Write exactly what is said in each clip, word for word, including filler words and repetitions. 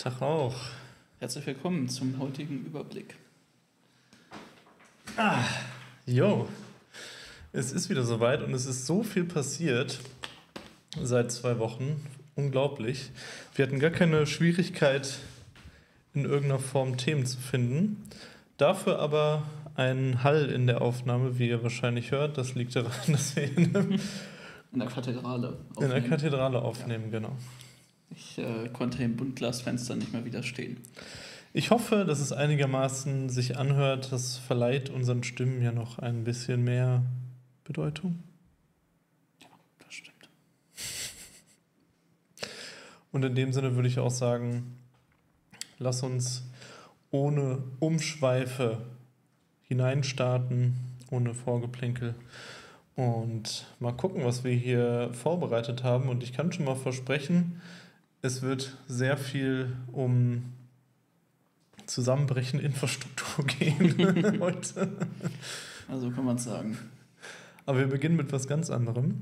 Tag auch. Herzlich willkommen zum heutigen Überblick. Ah, jo. Es ist wieder soweit und es ist so viel passiert seit zwei Wochen. Unglaublich. Wir hatten gar keine Schwierigkeit, in irgendeiner Form Themen zu finden. Dafür aber ein Hall in der Aufnahme, wie ihr wahrscheinlich hört. Das liegt daran, dass wir in, in der Kathedrale aufnehmen. In der Kathedrale aufnehmen, ja. Genau. Ich äh, konnte dem Buntglasfenster nicht mehr widerstehen. Ich hoffe, dass es einigermaßen sich anhört. Das verleiht unseren Stimmen ja noch ein bisschen mehr Bedeutung. Ja, das stimmt. Und in dem Sinne würde ich auch sagen, lass uns ohne Umschweife hineinstarten, ohne Vorgeplänkel und mal gucken, was wir hier vorbereitet haben. Und ich kann schon mal versprechen, es wird sehr viel um Zusammenbrechen Infrastruktur gehen heute. Also kann man es sagen. Aber wir beginnen mit was ganz anderem.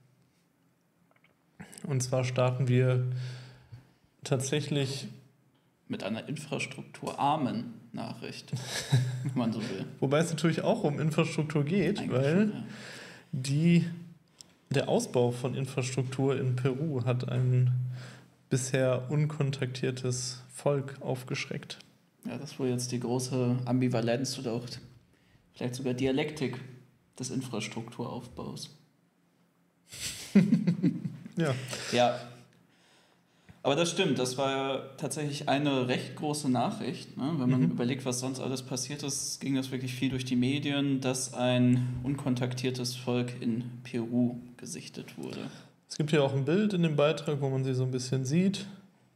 Und zwar starten wir tatsächlich mit einer infrastrukturarmen Nachricht, wenn man so will. Wobei es natürlich auch um Infrastruktur geht, Eigentlich weil schon, ja. die, der Ausbau von Infrastruktur in Peru hat ein bisher unkontaktiertes Volk aufgeschreckt. Ja, das ist wohl jetzt die große Ambivalenz oder auch vielleicht sogar Dialektik des Infrastrukturaufbaus. ja. Ja. Aber das stimmt, das war ja tatsächlich eine recht große Nachricht. Ne? Wenn man mhm. überlegt, was sonst alles passiert ist, ging das wirklich viel durch die Medien, dass ein unkontaktiertes Volk in Peru gesichtet wurde. Es gibt hier auch ein Bild in dem Beitrag, wo man sie so ein bisschen sieht.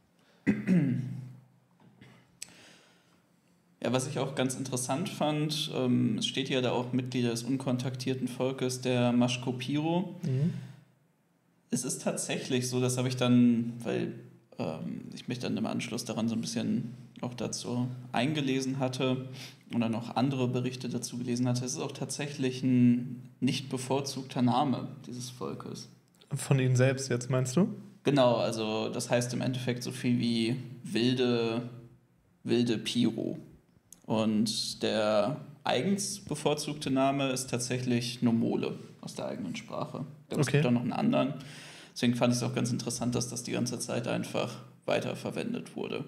Ja, was ich auch ganz interessant fand, ähm, es steht ja da auch Mitglieder des unkontaktierten Volkes, der Mashco-Piro. Mhm. Es ist tatsächlich so, das habe ich dann, weil ähm, ich mich dann im Anschluss daran so ein bisschen auch dazu eingelesen hatte und dann noch andere Berichte dazu gelesen hatte, es ist auch tatsächlich ein nicht bevorzugter Name dieses Volkes. Von ihnen selbst jetzt, meinst du? Genau, also das heißt im Endeffekt so viel wie wilde, wilde Piro. Und der eigens bevorzugte Name ist tatsächlich Nomole aus der eigenen Sprache. Ich glaube, es okay. gibt auch noch einen anderen. Deswegen fand ich es auch ganz interessant, dass das die ganze Zeit einfach weiterverwendet wurde.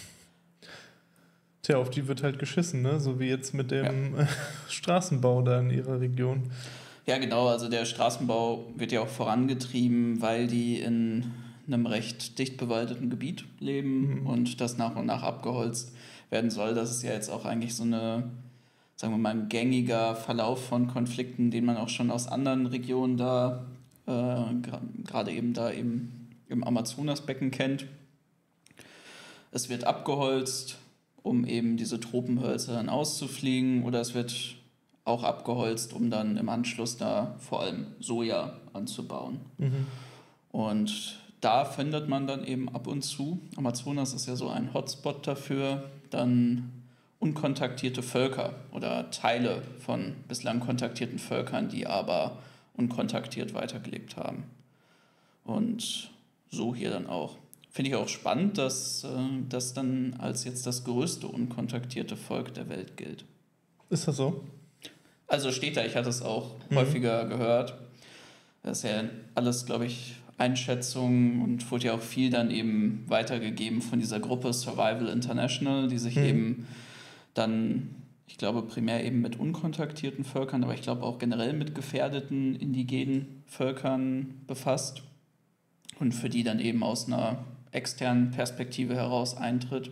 Tja, auf die wird halt geschissen, ne? So wie jetzt mit dem ja. Straßenbau da in ihrer Region. Ja, genau. Also der Straßenbau wird ja auch vorangetrieben, weil die in einem recht dicht bewaldeten Gebiet leben mhm. und das nach und nach abgeholzt werden soll. Das ist ja jetzt auch eigentlich so eine, sagen wir mal, ein gängiger Verlauf von Konflikten, den man auch schon aus anderen Regionen da, äh, gerade eben da eben im Amazonasbecken kennt. Es wird abgeholzt, um eben diese Tropenhölzer dann auszufliegen, oder es wird auch abgeholzt, um dann im Anschluss da vor allem Soja anzubauen. Mhm. Und da findet man dann eben ab und zu, Amazonas ist ja so ein Hotspot dafür, dann unkontaktierte Völker oder Teile von bislang kontaktierten Völkern, die aber unkontaktiert weitergelebt haben. Und so hier dann auch. Finde ich auch spannend, dass das dann als jetzt das größte unkontaktierte Volk der Welt gilt. Ist das so? Also steht da, ich hatte es auch mhm. häufiger gehört. Das ist ja alles, glaube ich, Einschätzungen und wurde ja auch viel dann eben weitergegeben von dieser Gruppe Survival International, die sich mhm. eben dann, ich glaube, primär eben mit unkontaktierten Völkern, aber ich glaube auch generell mit gefährdeten indigenen Völkern befasst und für die dann eben aus einer externen Perspektive heraus eintritt.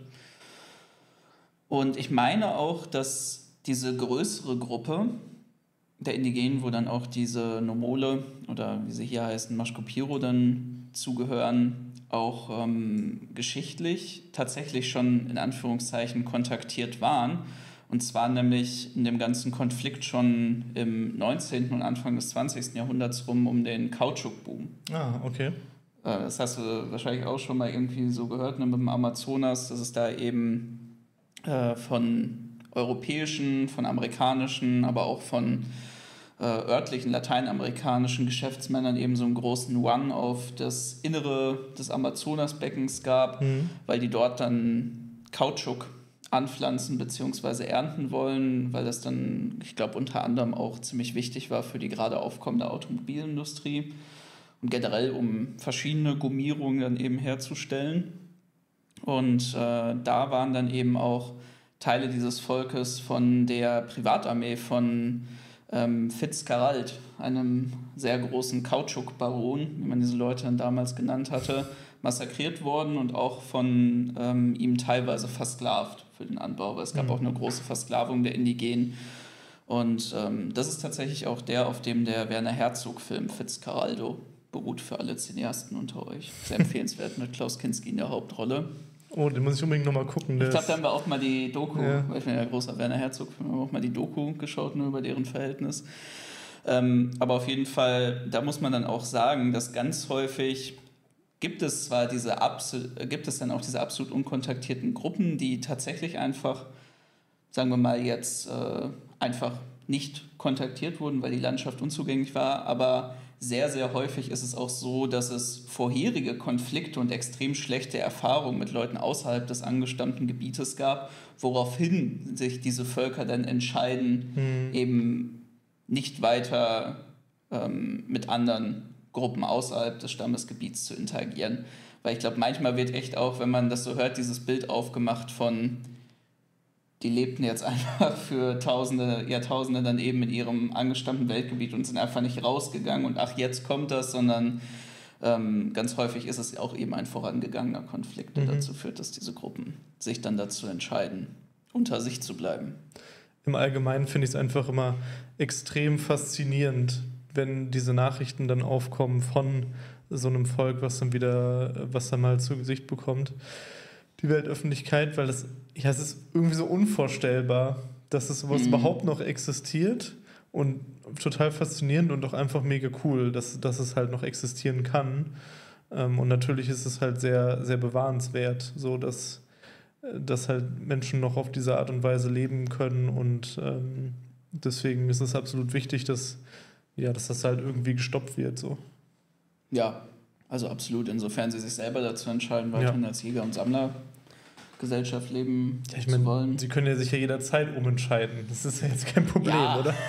Und ich meine auch, dass diese größere Gruppe der Indigenen, wo dann auch diese Nomole oder wie sie hier heißen, Mashco-Piro dann zugehören, auch ähm, geschichtlich tatsächlich schon in Anführungszeichen kontaktiert waren. Und zwar nämlich in dem ganzen Konflikt schon im neunzehnten und Anfang des zwanzigsten Jahrhunderts rum um den Kautschukboom. Ah, okay. Das hast du wahrscheinlich auch schon mal irgendwie so gehört, ne, mit dem Amazonas, dass es da eben äh, von europäischen, von amerikanischen, aber auch von äh, örtlichen lateinamerikanischen Geschäftsmännern eben so einen großen Run auf das Innere des Amazonasbeckens gab, mhm. weil die dort dann Kautschuk anpflanzen bzw. ernten wollen, weil das dann, ich glaube, unter anderem auch ziemlich wichtig war für die gerade aufkommende Automobilindustrie und generell um verschiedene Gummierungen dann eben herzustellen. Und äh, da waren dann eben auch Teile dieses Volkes von der Privatarmee von ähm, Fitzgerald, einem sehr großen Kautschukbaron, wie man diese Leute dann damals genannt hatte, massakriert worden und auch von ähm, ihm teilweise versklavt für den Anbau, weil es gab mhm. auch eine große Versklavung der Indigenen. Und ähm, das ist tatsächlich auch der, auf dem der Werner Herzog-Film Fitzcarraldo beruht, für alle Cineasten unter euch. Sehr empfehlenswert mit Klaus Kinski in der Hauptrolle. Oh, den muss ich unbedingt nochmal gucken. Ich glaube, da haben wir auch mal die Doku, ja. weil ich bin ja großer Werner Herzog-Film, haben wir auch mal die Doku geschaut, nur über deren Verhältnis. Ähm, aber auf jeden Fall, da muss man dann auch sagen, dass ganz häufig gibt es zwar diese absolut, gibt es dann auch diese absolut unkontaktierten Gruppen, die tatsächlich einfach, sagen wir mal jetzt, äh, einfach nicht kontaktiert wurden, weil die Landschaft unzugänglich war, aber sehr, sehr häufig ist es auch so, dass es vorherige Konflikte und extrem schlechte Erfahrungen mit Leuten außerhalb des angestammten Gebietes gab, woraufhin sich diese Völker dann entscheiden, mhm. eben nicht weiter ähm, mit anderen Gruppen außerhalb des Stammesgebiets zu interagieren. Weil ich glaube, manchmal wird echt auch, wenn man das so hört, dieses Bild aufgemacht von, die lebten jetzt einfach für Tausende, Jahrtausende dann eben in ihrem angestammten Weltgebiet und sind einfach nicht rausgegangen und ach, jetzt kommt das, sondern ähm, ganz häufig ist es auch eben ein vorangegangener Konflikt, der mhm. dazu führt, dass diese Gruppen sich dann dazu entscheiden, unter sich zu bleiben. Im Allgemeinen finde ich es einfach immer extrem faszinierend, wenn diese Nachrichten dann aufkommen von so einem Volk, was dann wieder, was dann mal zu Gesicht bekommt, die Weltöffentlichkeit, weil das, ja, es ist irgendwie so unvorstellbar, dass es sowas mhm. überhaupt noch existiert und total faszinierend und auch einfach mega cool, dass, dass es halt noch existieren kann. Und natürlich ist es halt sehr, sehr bewahrenswert, so dass, dass halt Menschen noch auf diese Art und Weise leben können und ähm, deswegen ist es absolut wichtig, dass Ja, dass das halt irgendwie gestoppt wird. So. Ja, also absolut. Insofern sie sich selber dazu entscheiden, weiterhin ja. als Jäger- und Sammlergesellschaft leben ja, ich mein, zu wollen. Sie können ja sich ja jederzeit umentscheiden. Das ist ja jetzt kein Problem, ja. oder?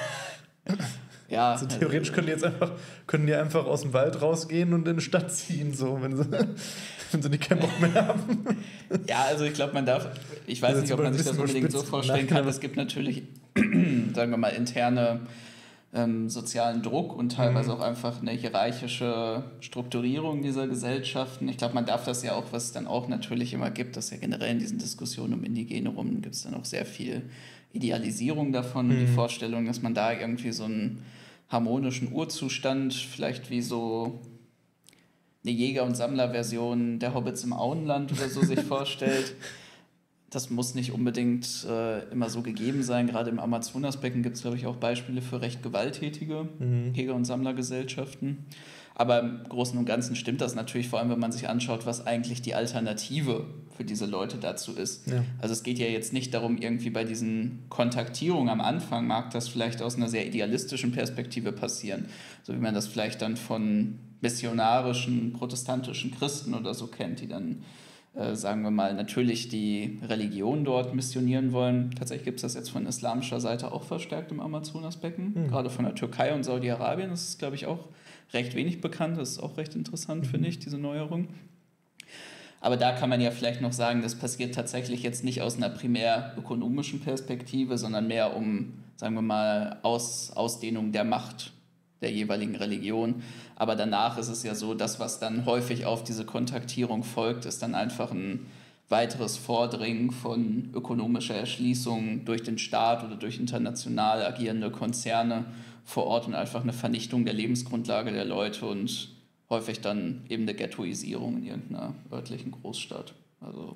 Ja. Also theoretisch können die jetzt einfach, können die einfach aus dem Wald rausgehen und in die Stadt ziehen, so, wenn sie, wenn sie nicht keinen Bock mehr haben. Ja, also ich glaube, man darf, ich weiß also nicht, ob man sich das unbedingt so vorstellen kann. Es gibt natürlich, sagen wir mal, interne Ähm, sozialen Druck und teilweise mhm. auch einfach eine hierarchische Strukturierung dieser Gesellschaften. Ich glaube, man darf das ja auch, was es dann auch natürlich immer gibt, dass ja generell in diesen Diskussionen um Indigene rum gibt es dann auch sehr viel Idealisierung davon, mhm. die Vorstellung, dass man da irgendwie so einen harmonischen Urzustand, vielleicht wie so eine Jäger- und Sammler-Version der Hobbits im Auenland oder so sich vorstellt. Das muss nicht unbedingt äh, immer so gegeben sein. Gerade im Amazonasbecken gibt es, glaube ich, auch Beispiele für recht gewalttätige mhm. Jäger- und Sammlergesellschaften. Aber im Großen und Ganzen stimmt das natürlich, vor allem wenn man sich anschaut, was eigentlich die Alternative für diese Leute dazu ist. Ja. Also es geht ja jetzt nicht darum, irgendwie bei diesen Kontaktierungen am Anfang mag das vielleicht aus einer sehr idealistischen Perspektive passieren, so wie man das vielleicht dann von missionarischen, protestantischen Christen oder so kennt, die dann Äh, sagen wir mal, natürlich die Religion dort missionieren wollen. Tatsächlich gibt es das jetzt von islamischer Seite auch verstärkt im Amazonasbecken, mhm. gerade von der Türkei und Saudi-Arabien. Das ist, glaube ich, auch recht wenig bekannt. Das ist auch recht interessant, mhm. finde ich, diese Neuerung. Aber da kann man ja vielleicht noch sagen, das passiert tatsächlich jetzt nicht aus einer primär ökonomischen Perspektive, sondern mehr um, sagen wir mal, aus, Ausdehnung der Macht der jeweiligen Religion. Aber danach ist es ja so, das, was dann häufig auf diese Kontaktierung folgt, ist dann einfach ein weiteres Vordringen von ökonomischer Erschließung durch den Staat oder durch international agierende Konzerne vor Ort und einfach eine Vernichtung der Lebensgrundlage der Leute und häufig dann eben eine Ghettoisierung in irgendeiner örtlichen Großstadt. Also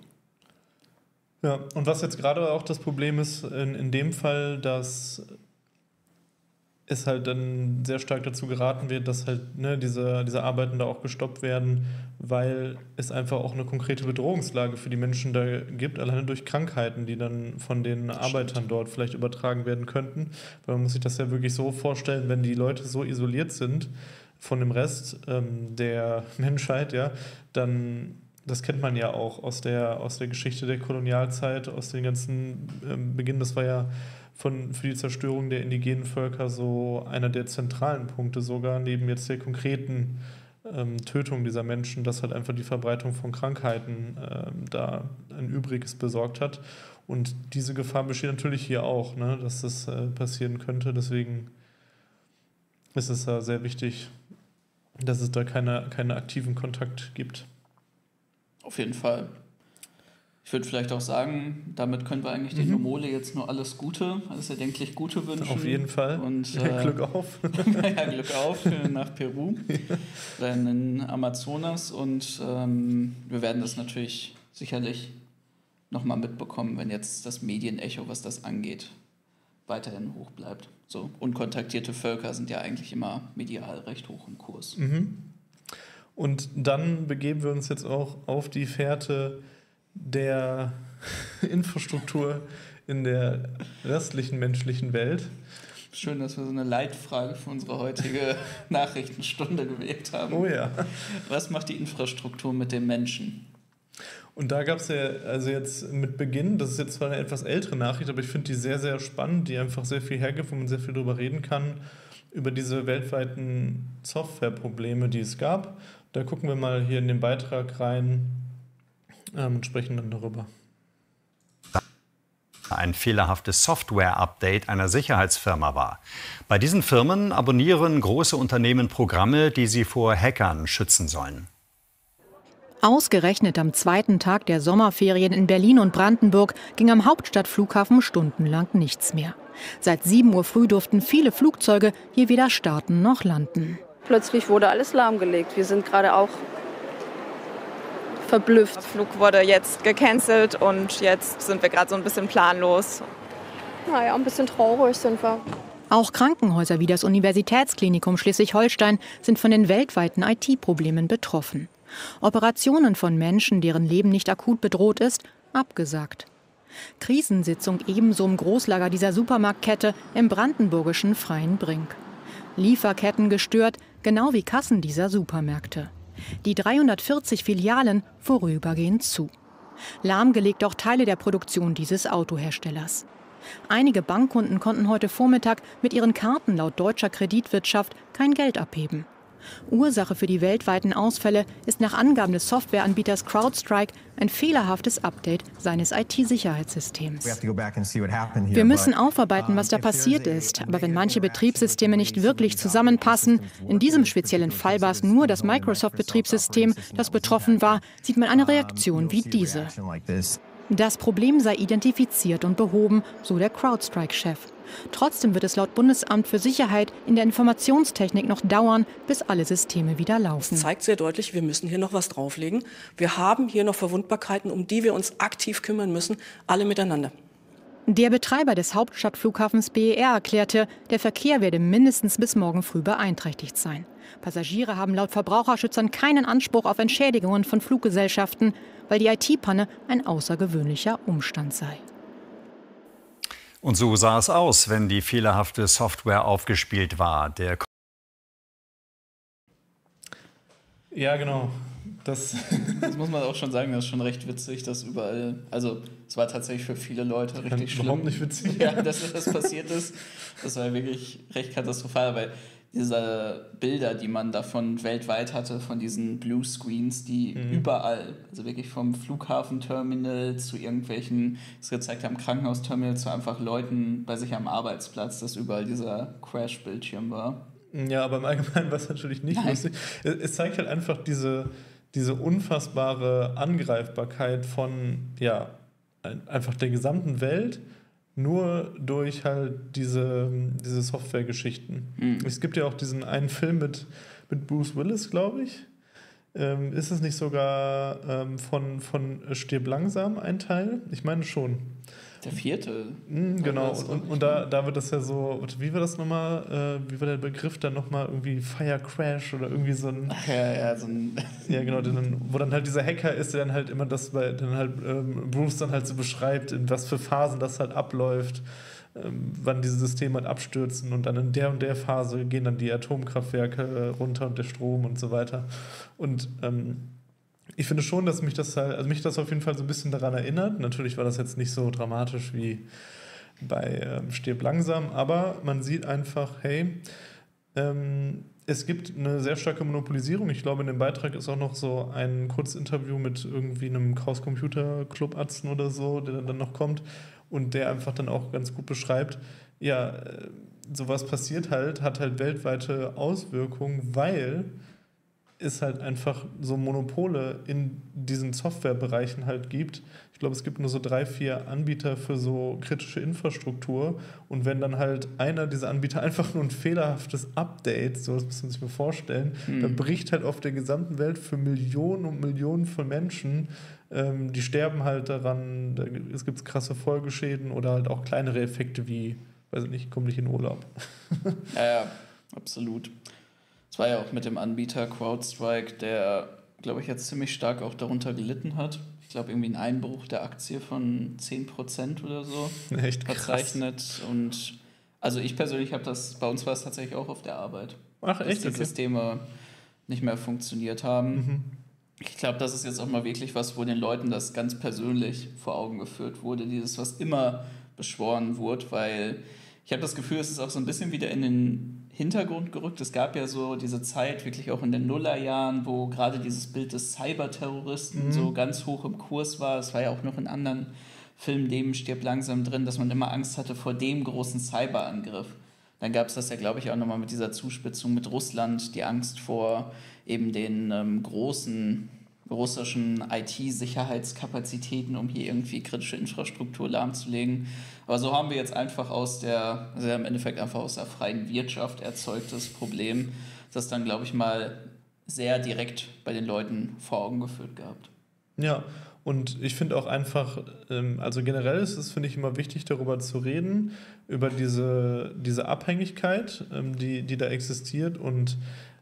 ja, und was jetzt gerade auch das Problem ist, in, in dem Fall, dass es halt dann sehr stark dazu geraten wird, dass halt ne, diese, diese Arbeiten da auch gestoppt werden, weil es einfach auch eine konkrete Bedrohungslage für die Menschen da gibt, alleine durch Krankheiten, die dann von den das Arbeitern stimmt. Dort vielleicht übertragen werden könnten. Weil man muss sich das ja wirklich so vorstellen, wenn die Leute so isoliert sind von dem Rest ähm, der Menschheit, ja, dann, das kennt man ja auch aus der, aus der Geschichte der Kolonialzeit, aus den ganzen ähm, Beginn, das war ja Von, für die Zerstörung der indigenen Völker so einer der zentralen Punkte sogar, neben jetzt der konkreten ähm, Tötung dieser Menschen, dass halt einfach die Verbreitung von Krankheiten ähm, da ein Übriges besorgt hat. Und diese Gefahr besteht natürlich hier auch, ne, dass das äh, passieren könnte. Deswegen ist es äh, sehr wichtig, dass es da keine, keine aktiven Kontakt gibt. Auf jeden Fall. Ich würde vielleicht auch sagen, damit können wir eigentlich mhm. den Nomole jetzt nur alles Gute, alles erdenklich Gute wünschen. Auf jeden Fall. Und, ja, äh, Glück auf. ja, Glück auf nach Peru, ja. in den Amazonas. Und ähm, wir werden das natürlich sicherlich nochmal mitbekommen, wenn jetzt das Medienecho, was das angeht, weiterhin hoch bleibt. So, unkontaktierte Völker sind ja eigentlich immer medial recht hoch im Kurs. Mhm. Und dann begeben wir uns jetzt auch auf die Fährte der Infrastruktur in der restlichen menschlichen Welt. Schön, dass wir so eine Leitfrage für unsere heutige Nachrichtenstunde gewählt haben. Oh ja. Was macht die Infrastruktur mit dem Menschen? Und da gab es ja, also jetzt mit Beginn, das ist jetzt zwar eine etwas ältere Nachricht, aber ich finde die sehr, sehr spannend, die einfach sehr viel hergibt, wo man sehr viel drüber reden kann, über diese weltweiten Softwareprobleme, die es gab. Da gucken wir mal hier in den Beitrag rein ähm, und sprechen dann darüber. Ein fehlerhaftes Software-Update einer Sicherheitsfirma war. Bei diesen Firmen abonnieren große Unternehmen Programme, die sie vor Hackern schützen sollen. Ausgerechnet am zweiten Tag der Sommerferien in Berlin und Brandenburg ging am Hauptstadtflughafen stundenlang nichts mehr. Seit sieben Uhr früh durften viele Flugzeuge hier weder starten noch landen. Plötzlich wurde alles lahmgelegt. Wir sind gerade auch verblüfft. Der Flug wurde jetzt gecancelt und jetzt sind wir gerade so ein bisschen planlos. Naja, ein bisschen traurig sind wir. Auch Krankenhäuser wie das Universitätsklinikum Schleswig-Holstein sind von den weltweiten I T-Problemen betroffen. Operationen von Menschen, deren Leben nicht akut bedroht ist, abgesagt. Krisensitzung ebenso im Großlager dieser Supermarktkette im brandenburgischen Freienbrink. Lieferketten gestört, genau wie Kassen dieser Supermärkte. Die dreihundertvierzig Filialen vorübergehend zu. Lahmgelegt auch Teile der Produktion dieses Autoherstellers. Einige Bankkunden konnten heute Vormittag mit ihren Karten laut deutscher Kreditwirtschaft kein Geld abheben. Ursache für die weltweiten Ausfälle ist nach Angaben des Softwareanbieters CrowdStrike ein fehlerhaftes Update seines I T-Sicherheitssystems. Wir müssen aufarbeiten, was da passiert ist. Aber wenn manche Betriebssysteme nicht wirklich zusammenpassen, in diesem speziellen Fall war es nur das Microsoft-Betriebssystem, das betroffen war, sieht man eine Reaktion wie diese. Das Problem sei identifiziert und behoben, so der CrowdStrike-Chef. Trotzdem wird es laut Bundesamt für Sicherheit in der Informationstechnik noch dauern, bis alle Systeme wieder laufen. Das zeigt sehr deutlich, wir müssen hier noch was drauflegen. Wir haben hier noch Verwundbarkeiten, um die wir uns aktiv kümmern müssen, alle miteinander. Der Betreiber des Hauptstadtflughafens B E R erklärte, der Verkehr werde mindestens bis morgen früh beeinträchtigt sein. Passagiere haben laut Verbraucherschützern keinen Anspruch auf Entschädigungen von Fluggesellschaften, weil die I T-Panne ein außergewöhnlicher Umstand sei. Und so sah es aus, wenn die fehlerhafte Software aufgespielt war. Der ja, genau. Das, das muss man auch schon sagen, das ist schon recht witzig, dass überall, also es war tatsächlich für viele Leute richtig schlimm. Überhaupt nicht witzig. Ja, dass das passiert ist. Das war wirklich recht katastrophal, weil diese Bilder, die man davon weltweit hatte, von diesen Blue Screens, die mhm. überall, also wirklich vom Flughafenterminal zu irgendwelchen, das gezeigt haben, Krankenhausterminal, zu einfach Leuten bei sich am Arbeitsplatz, dass überall dieser Crash-Bildschirm war. Ja, aber im Allgemeinen war es natürlich nicht Nein. lustig. Es zeigt halt einfach diese, diese unfassbare Angreifbarkeit von, ja, einfach der gesamten Welt, nur durch halt diese, diese Software-Geschichten. Mhm. Es gibt ja auch diesen einen Film mit, mit Bruce Willis, glaube ich. Ähm, ist es nicht sogar ähm, von, von Stirb langsam ein Teil? Ich meine schon. Der vierte. Mhm, genau, und, und, und da, da wird das ja so, wie war das nochmal, äh, wie war der Begriff dann nochmal, irgendwie Fire Crash oder irgendwie so ein... Ach ja, ja, so ein... Ja, genau, den, wo dann halt dieser Hacker ist, der dann halt immer das bei, dann halt ähm, Bruce dann halt so beschreibt, in was für Phasen das halt abläuft, ähm, wann diese Systeme halt abstürzen und dann in der und der Phase gehen dann die Atomkraftwerke runter und der Strom und so weiter. Und ähm, ich finde schon, dass mich das halt, also mich das auf jeden Fall so ein bisschen daran erinnert. Natürlich war das jetzt nicht so dramatisch wie bei ähm, Stirb langsam, aber man sieht einfach, hey, ähm, es gibt eine sehr starke Monopolisierung. Ich glaube, in dem Beitrag ist auch noch so ein Kurzinterview mit irgendwie einem Chaos Computer Club Atzen oder so, der dann noch kommt und der einfach dann auch ganz gut beschreibt, ja, sowas passiert halt, hat halt weltweite Auswirkungen, weil es halt einfach so Monopole in diesen Softwarebereichen halt gibt. Ich glaube, es gibt nur so drei, vier Anbieter für so kritische Infrastruktur und wenn dann halt einer dieser Anbieter einfach nur ein fehlerhaftes Update, so das muss man sich mal vorstellen, mhm. dann bricht halt auf der gesamten Welt für Millionen und Millionen von Menschen, ähm, die sterben halt daran, da, es gibt krasse Folgeschäden oder halt auch kleinere Effekte wie, weiß ich nicht, komm nicht in Urlaub. Ja, ja, absolut. Es war ja auch mit dem Anbieter CrowdStrike, der, glaube ich, jetzt ziemlich stark auch darunter gelitten hat. Ich glaube, irgendwie ein Einbruch der Aktie von zehn Prozent oder so Echt verzeichnet. Krass. Und also ich persönlich habe das, bei uns war es tatsächlich auch auf der Arbeit. Ach, dass echt? die Okay. Systeme nicht mehr funktioniert haben. Mhm. Ich glaube, das ist jetzt auch mal wirklich was, wo den Leuten das ganz persönlich vor Augen geführt wurde. Dieses, was immer beschworen wurde, weil ich habe das Gefühl, es ist auch so ein bisschen wieder in den Hintergrund gerückt. Es gab ja so diese Zeit, wirklich auch in den Nullerjahren, wo gerade dieses Bild des Cyberterroristen mhm. so ganz hoch im Kurs war. Es war ja auch noch in anderen Filmen neben Stirb langsam drin, dass man immer Angst hatte vor dem großen Cyberangriff. Dann gab es das ja, glaube ich, auch nochmal mit dieser Zuspitzung mit Russland, die Angst vor eben den ähm, großen russischen I T-Sicherheitskapazitäten, um hier irgendwie kritische Infrastruktur lahmzulegen. Aber so haben wir jetzt einfach aus der, also im Endeffekt einfach aus der freien Wirtschaft erzeugtes Problem, das dann, glaube ich, mal sehr direkt bei den Leuten vor Augen geführt gehabt. Ja, und ich finde auch einfach, also generell ist es, finde ich, immer wichtig, darüber zu reden, über diese, diese Abhängigkeit, die, die da existiert und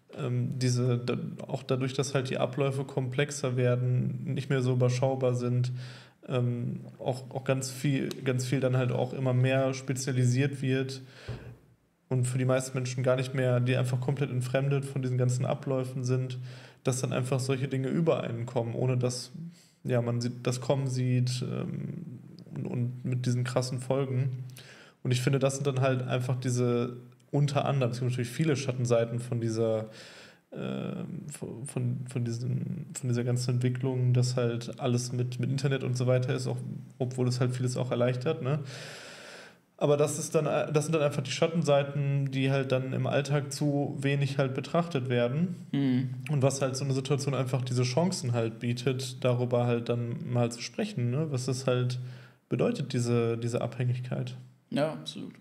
diese, auch dadurch, dass halt die Abläufe komplexer werden, nicht mehr so überschaubar sind, ähm, auch, auch ganz viel, ganz viel dann halt auch immer mehr spezialisiert wird und für die meisten Menschen gar nicht mehr, die einfach komplett entfremdet von diesen ganzen Abläufen sind, dass dann einfach solche Dinge über einen kommen, ohne dass ja, man das kommen sieht ähm, und, und mit diesen krassen Folgen. Und ich finde, das sind dann halt einfach diese unter anderem, es gibt natürlich viele Schattenseiten von dieser, äh, von, von, diesen, von dieser ganzen Entwicklung, dass halt alles mit, mit Internet und so weiter ist, auch, obwohl es halt vieles auch erleichtert, ne? Aber das ist dann, das sind dann einfach die Schattenseiten, die halt dann im Alltag zu wenig halt betrachtet werden. Mhm. Und was halt so eine Situation einfach diese Chancen halt bietet, darüber halt dann mal zu sprechen, ne? Was das halt bedeutet, diese, diese Abhängigkeit. Ja, absolut.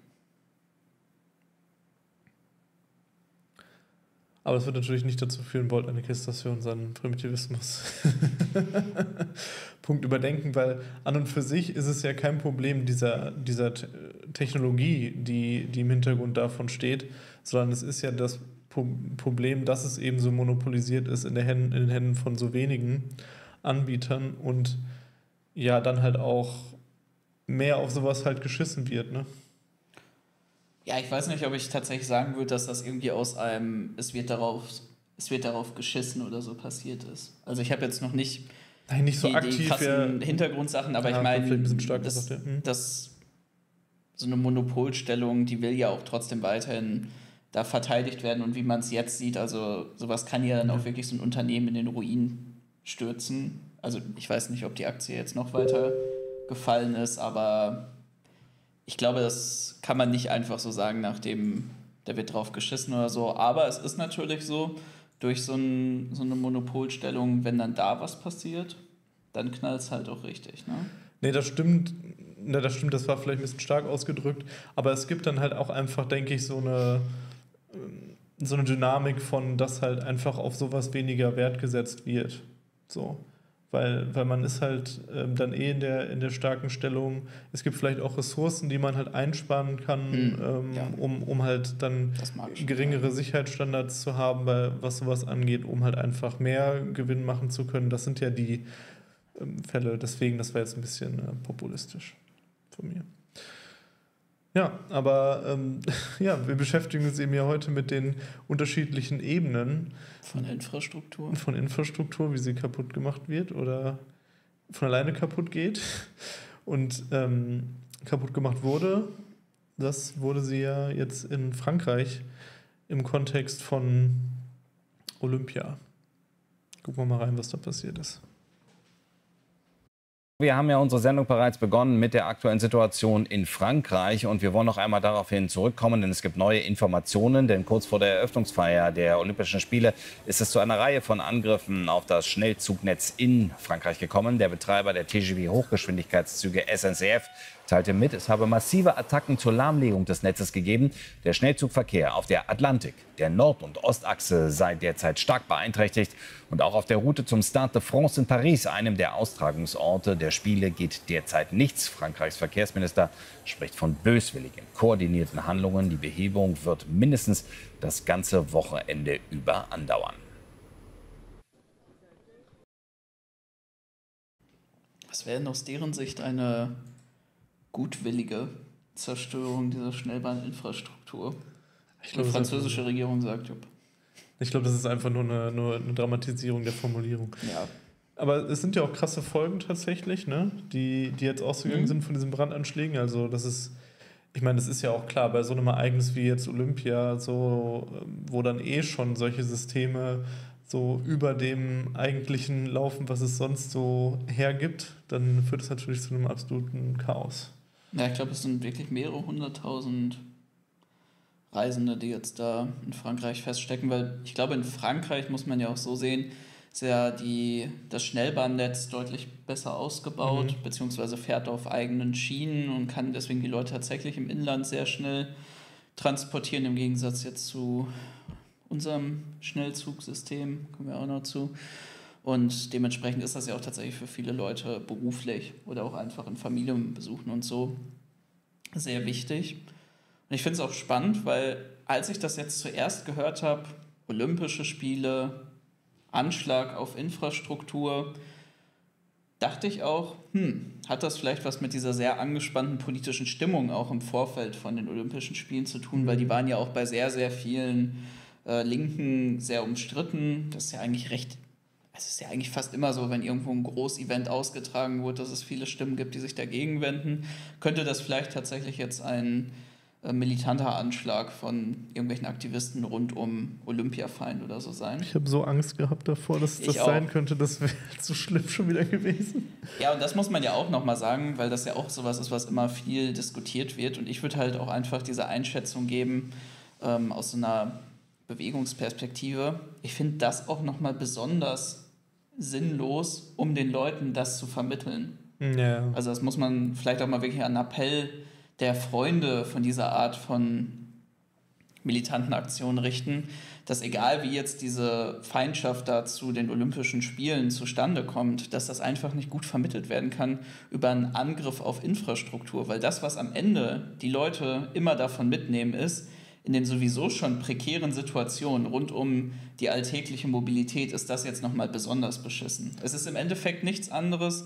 Aber es wird natürlich nicht dazu führen, Bolt Anarchist, dass wir unseren Primitivismus Punkt überdenken, weil an und für sich ist es ja kein Problem dieser, dieser Technologie, die, die im Hintergrund davon steht, sondern es ist ja das Problem, dass es eben so monopolisiert ist in, der Händen, in den Händen von so wenigen Anbietern und ja, dann halt auch mehr auf sowas halt geschissen wird, ne? Ja, ich weiß nicht, ob ich tatsächlich sagen würde, dass das irgendwie aus einem, es wird darauf, es wird darauf geschissen oder so passiert ist. Also ich habe jetzt noch nicht, Nein, nicht so die, aktiv, die krassen ja. Hintergrundsachen, aber ja, ich meine, ein bisschen stark das, gesagt, ja. hm. das so eine Monopolstellung, die will ja auch trotzdem weiterhin da verteidigt werden und wie man es jetzt sieht, also sowas kann ja dann ja. auch wirklich so ein Unternehmen in den Ruin stürzen. Also ich weiß nicht, ob die Aktie jetzt noch weiter gefallen ist, aber ich glaube, das kann man nicht einfach so sagen, nachdem da wird drauf geschissen oder so. Aber es ist natürlich so, durch so, ein, so eine Monopolstellung, wenn dann da was passiert, dann knallt es halt auch richtig, ne? Nee, das stimmt. Ne, das stimmt, das war vielleicht ein bisschen stark ausgedrückt. Aber es gibt dann halt auch einfach, denke ich, so eine, so eine Dynamik von, dass halt einfach auf sowas weniger Wert gesetzt wird. So. Weil, weil man ist halt ähm, dann eh in der, in der starken Stellung. Es gibt vielleicht auch Ressourcen, die man halt einsparen kann, Mhm. ähm, Ja. um, um halt dann Das mag ich schon geringere sein. Sicherheitsstandards zu haben, bei, was sowas angeht, um halt einfach mehr Gewinn machen zu können. Das sind ja die ähm, Fälle. Deswegen, das war jetzt ein bisschen äh, populistisch von mir. Ja, aber ähm, ja, wir beschäftigen uns eben ja heute mit den unterschiedlichen Ebenen Von Infrastruktur. von Infrastruktur, wie sie kaputt gemacht wird oder von alleine kaputt geht und ähm, kaputt gemacht wurde. Das wurde sie ja jetzt in Frankreich im Kontext von Olympia. Gucken wir mal rein, was da passiert ist. Wir haben ja unsere Sendung bereits begonnen mit der aktuellen Situation in Frankreich und wir wollen noch einmal daraufhin zurückkommen, denn es gibt neue Informationen, denn kurz vor der Eröffnungsfeier der Olympischen Spiele ist es zu einer Reihe von Angriffen auf das Schnellzugnetz in Frankreich gekommen. Der Betreiber der T G V Hochgeschwindigkeitszüge S N C F teilte mit, es habe massive Attacken zur Lahmlegung des Netzes gegeben. Der Schnellzugverkehr auf der Atlantik, der Nord- und Ostachse sei derzeit stark beeinträchtigt. Und auch auf der Route zum Stade de France in Paris, einem der Austragungsorte der Spiele, geht derzeit nichts. Frankreichs Verkehrsminister spricht von böswilligen, koordinierten Handlungen. Die Behebung wird mindestens das ganze Wochenende über andauern. Was wäre denn aus deren Sicht eine gutwillige Zerstörung dieser Schnellbahninfrastruktur? Ich Die glaube, das ist französische Regierung sagt, jupp. Ich glaube, das ist einfach nur eine, nur eine Dramatisierung der Formulierung. Ja. Aber es sind ja auch krasse Folgen tatsächlich, ne? die, die jetzt ausgegangen Mhm. sind von diesen Brandanschlägen. Also das ist, ich meine, das ist ja auch klar, bei so einem Ereignis wie jetzt Olympia, so, wo dann eh schon solche Systeme so über dem eigentlichen laufen, was es sonst so hergibt, dann führt es natürlich zu einem absoluten Chaos. Ja, ich glaube, es sind wirklich mehrere hunderttausend Reisende, die jetzt da in Frankreich feststecken, weil ich glaube, in Frankreich muss man ja auch so sehen, ist ja die, das Schnellbahnnetz deutlich besser ausgebaut, Mhm. beziehungsweise fährt auf eigenen Schienen und kann deswegen die Leute tatsächlich im Inland sehr schnell transportieren, im Gegensatz jetzt zu unserem Schnellzugsystem, kommen wir auch noch zu. Und dementsprechend ist das ja auch tatsächlich für viele Leute beruflich oder auch einfach in Familienbesuchen und so sehr wichtig. Und ich finde es auch spannend, weil als ich das jetzt zuerst gehört habe, Olympische Spiele, Anschlag auf Infrastruktur, dachte ich auch, hm, hat das vielleicht was mit dieser sehr angespannten politischen Stimmung auch im Vorfeld von den Olympischen Spielen zu tun, weil die waren ja auch bei sehr, sehr vielen äh, Linken sehr umstritten. Das ist ja eigentlich recht, es ist ja eigentlich fast immer so, wenn irgendwo ein Großevent ausgetragen wird, dass es viele Stimmen gibt, die sich dagegen wenden. Könnte das vielleicht tatsächlich jetzt ein äh, militanter Anschlag von irgendwelchen Aktivisten rund um Olympiafeind oder so sein? Ich habe so Angst gehabt davor, dass Ich das auch. sein könnte. Das wäre so schlimm schon wieder gewesen. Ja, und das muss man ja auch nochmal sagen, weil das ja auch sowas ist, was immer viel diskutiert wird. Und ich würde halt auch einfach diese Einschätzung geben ähm, aus so einer Bewegungsperspektive. Ich finde das auch nochmal besonders sinnlos, um den Leuten das zu vermitteln. Ja. Also das muss man vielleicht auch mal wirklich an Appell der Freunde von dieser Art von militanten Aktionen richten, dass egal wie jetzt diese Feindschaft da zu den Olympischen Spielen zustande kommt, dass das einfach nicht gut vermittelt werden kann über einen Angriff auf Infrastruktur, weil das, was am Ende die Leute immer davon mitnehmen, ist, in den sowieso schon prekären Situationen rund um die alltägliche Mobilität ist das jetzt nochmal besonders beschissen. Es ist im Endeffekt nichts anderes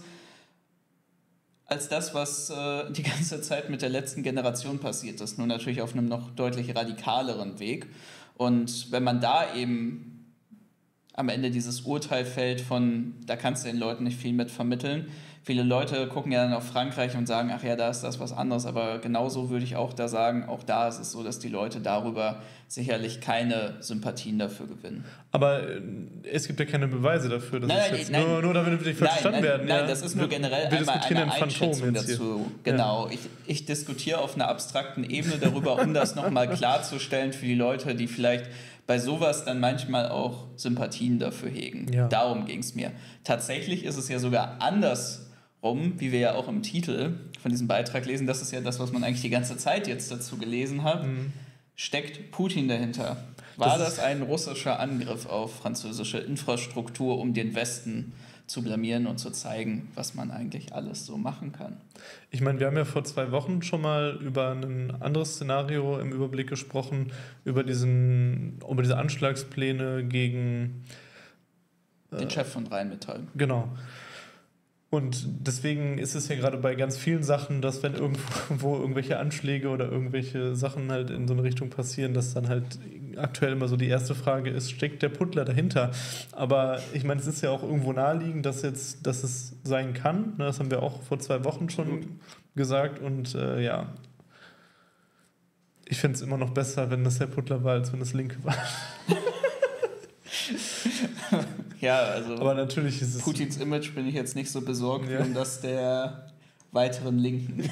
als das, was äh, die ganze Zeit mit der letzten Generation passiert ist, nur natürlich auf einem noch deutlich radikaleren Weg. Und wenn man da eben am Ende dieses Urteil fällt von, da kannst du den Leuten nicht viel mit vermitteln. Viele Leute gucken ja dann auf Frankreich und sagen, ach ja, da ist das was anderes, aber genauso würde ich auch da sagen, auch da ist es so, dass die Leute darüber sicherlich keine Sympathien dafür gewinnen. Aber äh, es gibt ja keine Beweise dafür, dass Nein, es nein, jetzt nein. nur, nur damit wir nicht falsch Nein, verstanden nein, werden. nein, ja. das ist nur Wir- generell wir einmal diskutieren eine ein Phantom Einschätzung jetzt hier. dazu. Genau, ich, ich diskutiere auf einer abstrakten Ebene darüber, um das nochmal klarzustellen für die Leute, die vielleicht bei sowas dann manchmal auch Sympathien dafür hegen. Ja. Darum ging es mir. Tatsächlich ist es ja sogar andersrum, wie wir ja auch im Titel von diesem Beitrag lesen, das ist ja das, was man eigentlich die ganze Zeit jetzt dazu gelesen hat, Mhm. steckt Putin dahinter. War Das das ein russischer Angriff auf französische Infrastruktur, um den Westen zu blamieren und zu zeigen, was man eigentlich alles so machen kann. Ich meine, wir haben ja vor zwei Wochen schon mal über ein anderes Szenario im Überblick gesprochen, über, diesen, über diese Anschlagspläne gegen den Chef von Rheinmetall. Genau. Und deswegen ist es ja gerade bei ganz vielen Sachen, dass wenn irgendwo irgendwelche Anschläge oder irgendwelche Sachen halt in so eine Richtung passieren, dass dann halt aktuell immer so die erste Frage ist, steckt der Puttler dahinter? Aber ich meine, es ist ja auch irgendwo naheliegend, dass, jetzt, dass es sein kann. Das haben wir auch vor zwei Wochen schon gesagt. Und äh, ja, ich finde es immer noch besser, wenn das der Puttler war, als wenn das Linke war. Ja, also aber natürlich ist es Putins Image bin ich jetzt nicht so besorgt, ja. wie um das der weiteren Linken.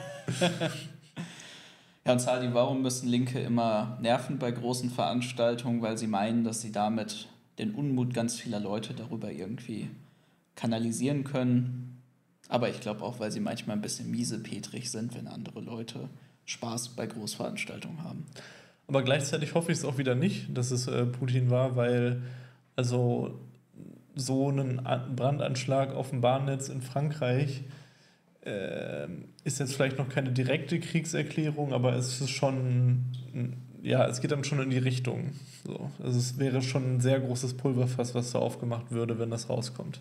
Ja, und Sadi, warum müssen Linke immer nerven bei großen Veranstaltungen? Weil sie meinen, dass sie damit den Unmut ganz vieler Leute darüber irgendwie kanalisieren können. Aber ich glaube auch, weil sie manchmal ein bisschen miesepetrig sind, wenn andere Leute Spaß bei Großveranstaltungen haben. Aber gleichzeitig hoffe ich es auch wieder nicht, dass es äh, Putin war, weil also so ein Brandanschlag auf dem Bahnnetz in Frankreich äh, ist jetzt vielleicht noch keine direkte Kriegserklärung, aber es ist schon, ja, es geht dann schon in die Richtung. So. Also es wäre schon ein sehr großes Pulverfass, was da aufgemacht würde, wenn das rauskommt.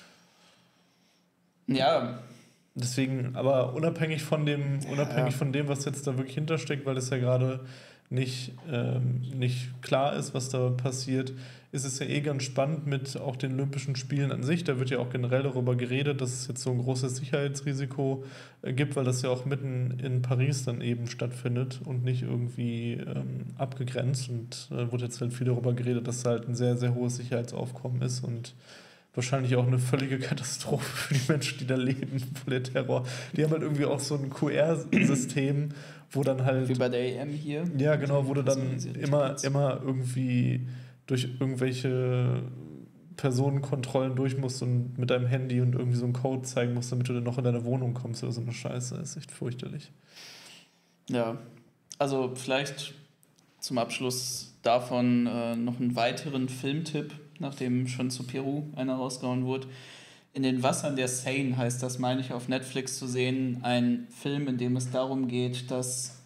Ja. Deswegen, aber unabhängig von dem, unabhängig ja. von dem, was jetzt da wirklich hintersteckt, weil es ja gerade nicht, ähm, nicht klar ist, was da passiert, ist es ja eh ganz spannend mit auch den Olympischen Spielen an sich. Da wird ja auch generell darüber geredet, dass es jetzt so ein großes Sicherheitsrisiko äh, gibt, weil das ja auch mitten in Paris dann eben stattfindet und nicht irgendwie ähm, abgegrenzt. Und da äh, wurde jetzt halt viel darüber geredet, dass da halt ein sehr, sehr hohes Sicherheitsaufkommen ist und wahrscheinlich auch eine völlige Katastrophe für die Menschen, die da leben, vor der Terror. Die haben halt irgendwie auch so ein Q R-System, wo dann halt... Wie bei der E M hier. Ja, genau, wo du dann immer, immer irgendwie durch irgendwelche Personenkontrollen durch musst und mit deinem Handy und irgendwie so einen Code zeigen musst, damit du dann noch in deine Wohnung kommst oder so eine Scheiße. Das ist echt fürchterlich. Ja, also vielleicht zum Abschluss davon äh, noch einen weiteren Filmtipp, nachdem schon zu Peru einer rausgehauen wurde. In den Wassern der Seine heißt das, meine ich, auf Netflix zu sehen. Ein Film, in dem es darum geht, dass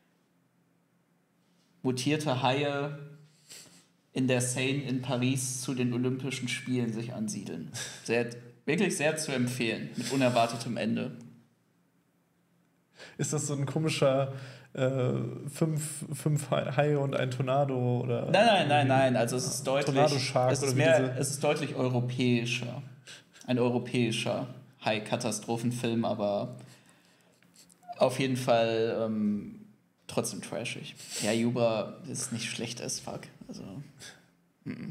mutierte Haie in der Seine in Paris zu den Olympischen Spielen sich ansiedeln. Sehr, wirklich sehr zu empfehlen, mit unerwartetem Ende. Ist das so ein komischer äh, fünf, fünf Haie und ein Tornado? Oder nein, nein, nein, nein. Also es ist deutlich, es ist, mehr, diese... es ist deutlich europäischer. Ein europäischer Hai-Katastrophenfilm, aber auf jeden Fall ähm, trotzdem trashig. Ja, Jubra ist nicht schlecht as fuck. Also, m-m.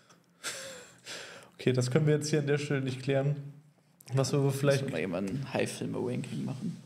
Okay, das können wir jetzt hier an der Stelle nicht klären. Was wir aber vielleicht... Müssen wir jemanden Hai-Filme-Ranking machen.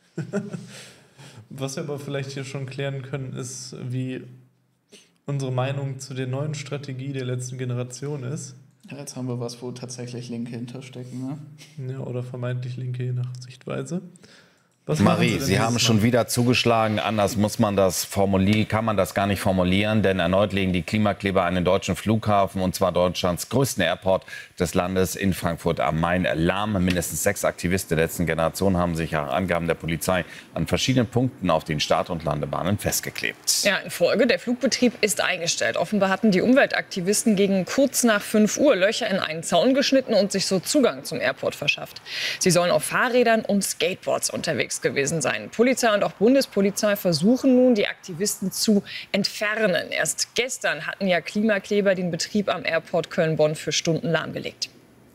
Was wir aber vielleicht hier schon klären können, ist, wie unsere Meinung zu der neuen Strategie der letzten Generation ist. Ja, jetzt haben wir was, wo tatsächlich Linke hinterstecken, ne? Ja, oder vermeintlich Linke, je nach Sichtweise. Was Marie, Sie, Sie haben schon wieder zugeschlagen. Anders muss man das formulieren, kann man das gar nicht formulieren, denn erneut legen die Klimakleber einen deutschen Flughafen, und zwar Deutschlands größten Airport des Landes in Frankfurt am Main, lahm. Mindestens sechs Aktivisten der letzten Generation haben sich nach Angaben der Polizei an verschiedenen Punkten auf den Start- und Landebahnen festgeklebt. Ja, in Folge, der Flugbetrieb ist eingestellt. Offenbar hatten die Umweltaktivisten gegen kurz nach fünf Uhr Löcher in einen Zaun geschnitten und sich so Zugang zum Airport verschafft. Sie sollen auf Fahrrädern und Skateboards unterwegs gewesen sein. Polizei und auch Bundespolizei versuchen nun, die Aktivisten zu entfernen. Erst gestern hatten ja Klimakleber den Betrieb am Airport Köln-Bonn für Stunden lahmgelegt.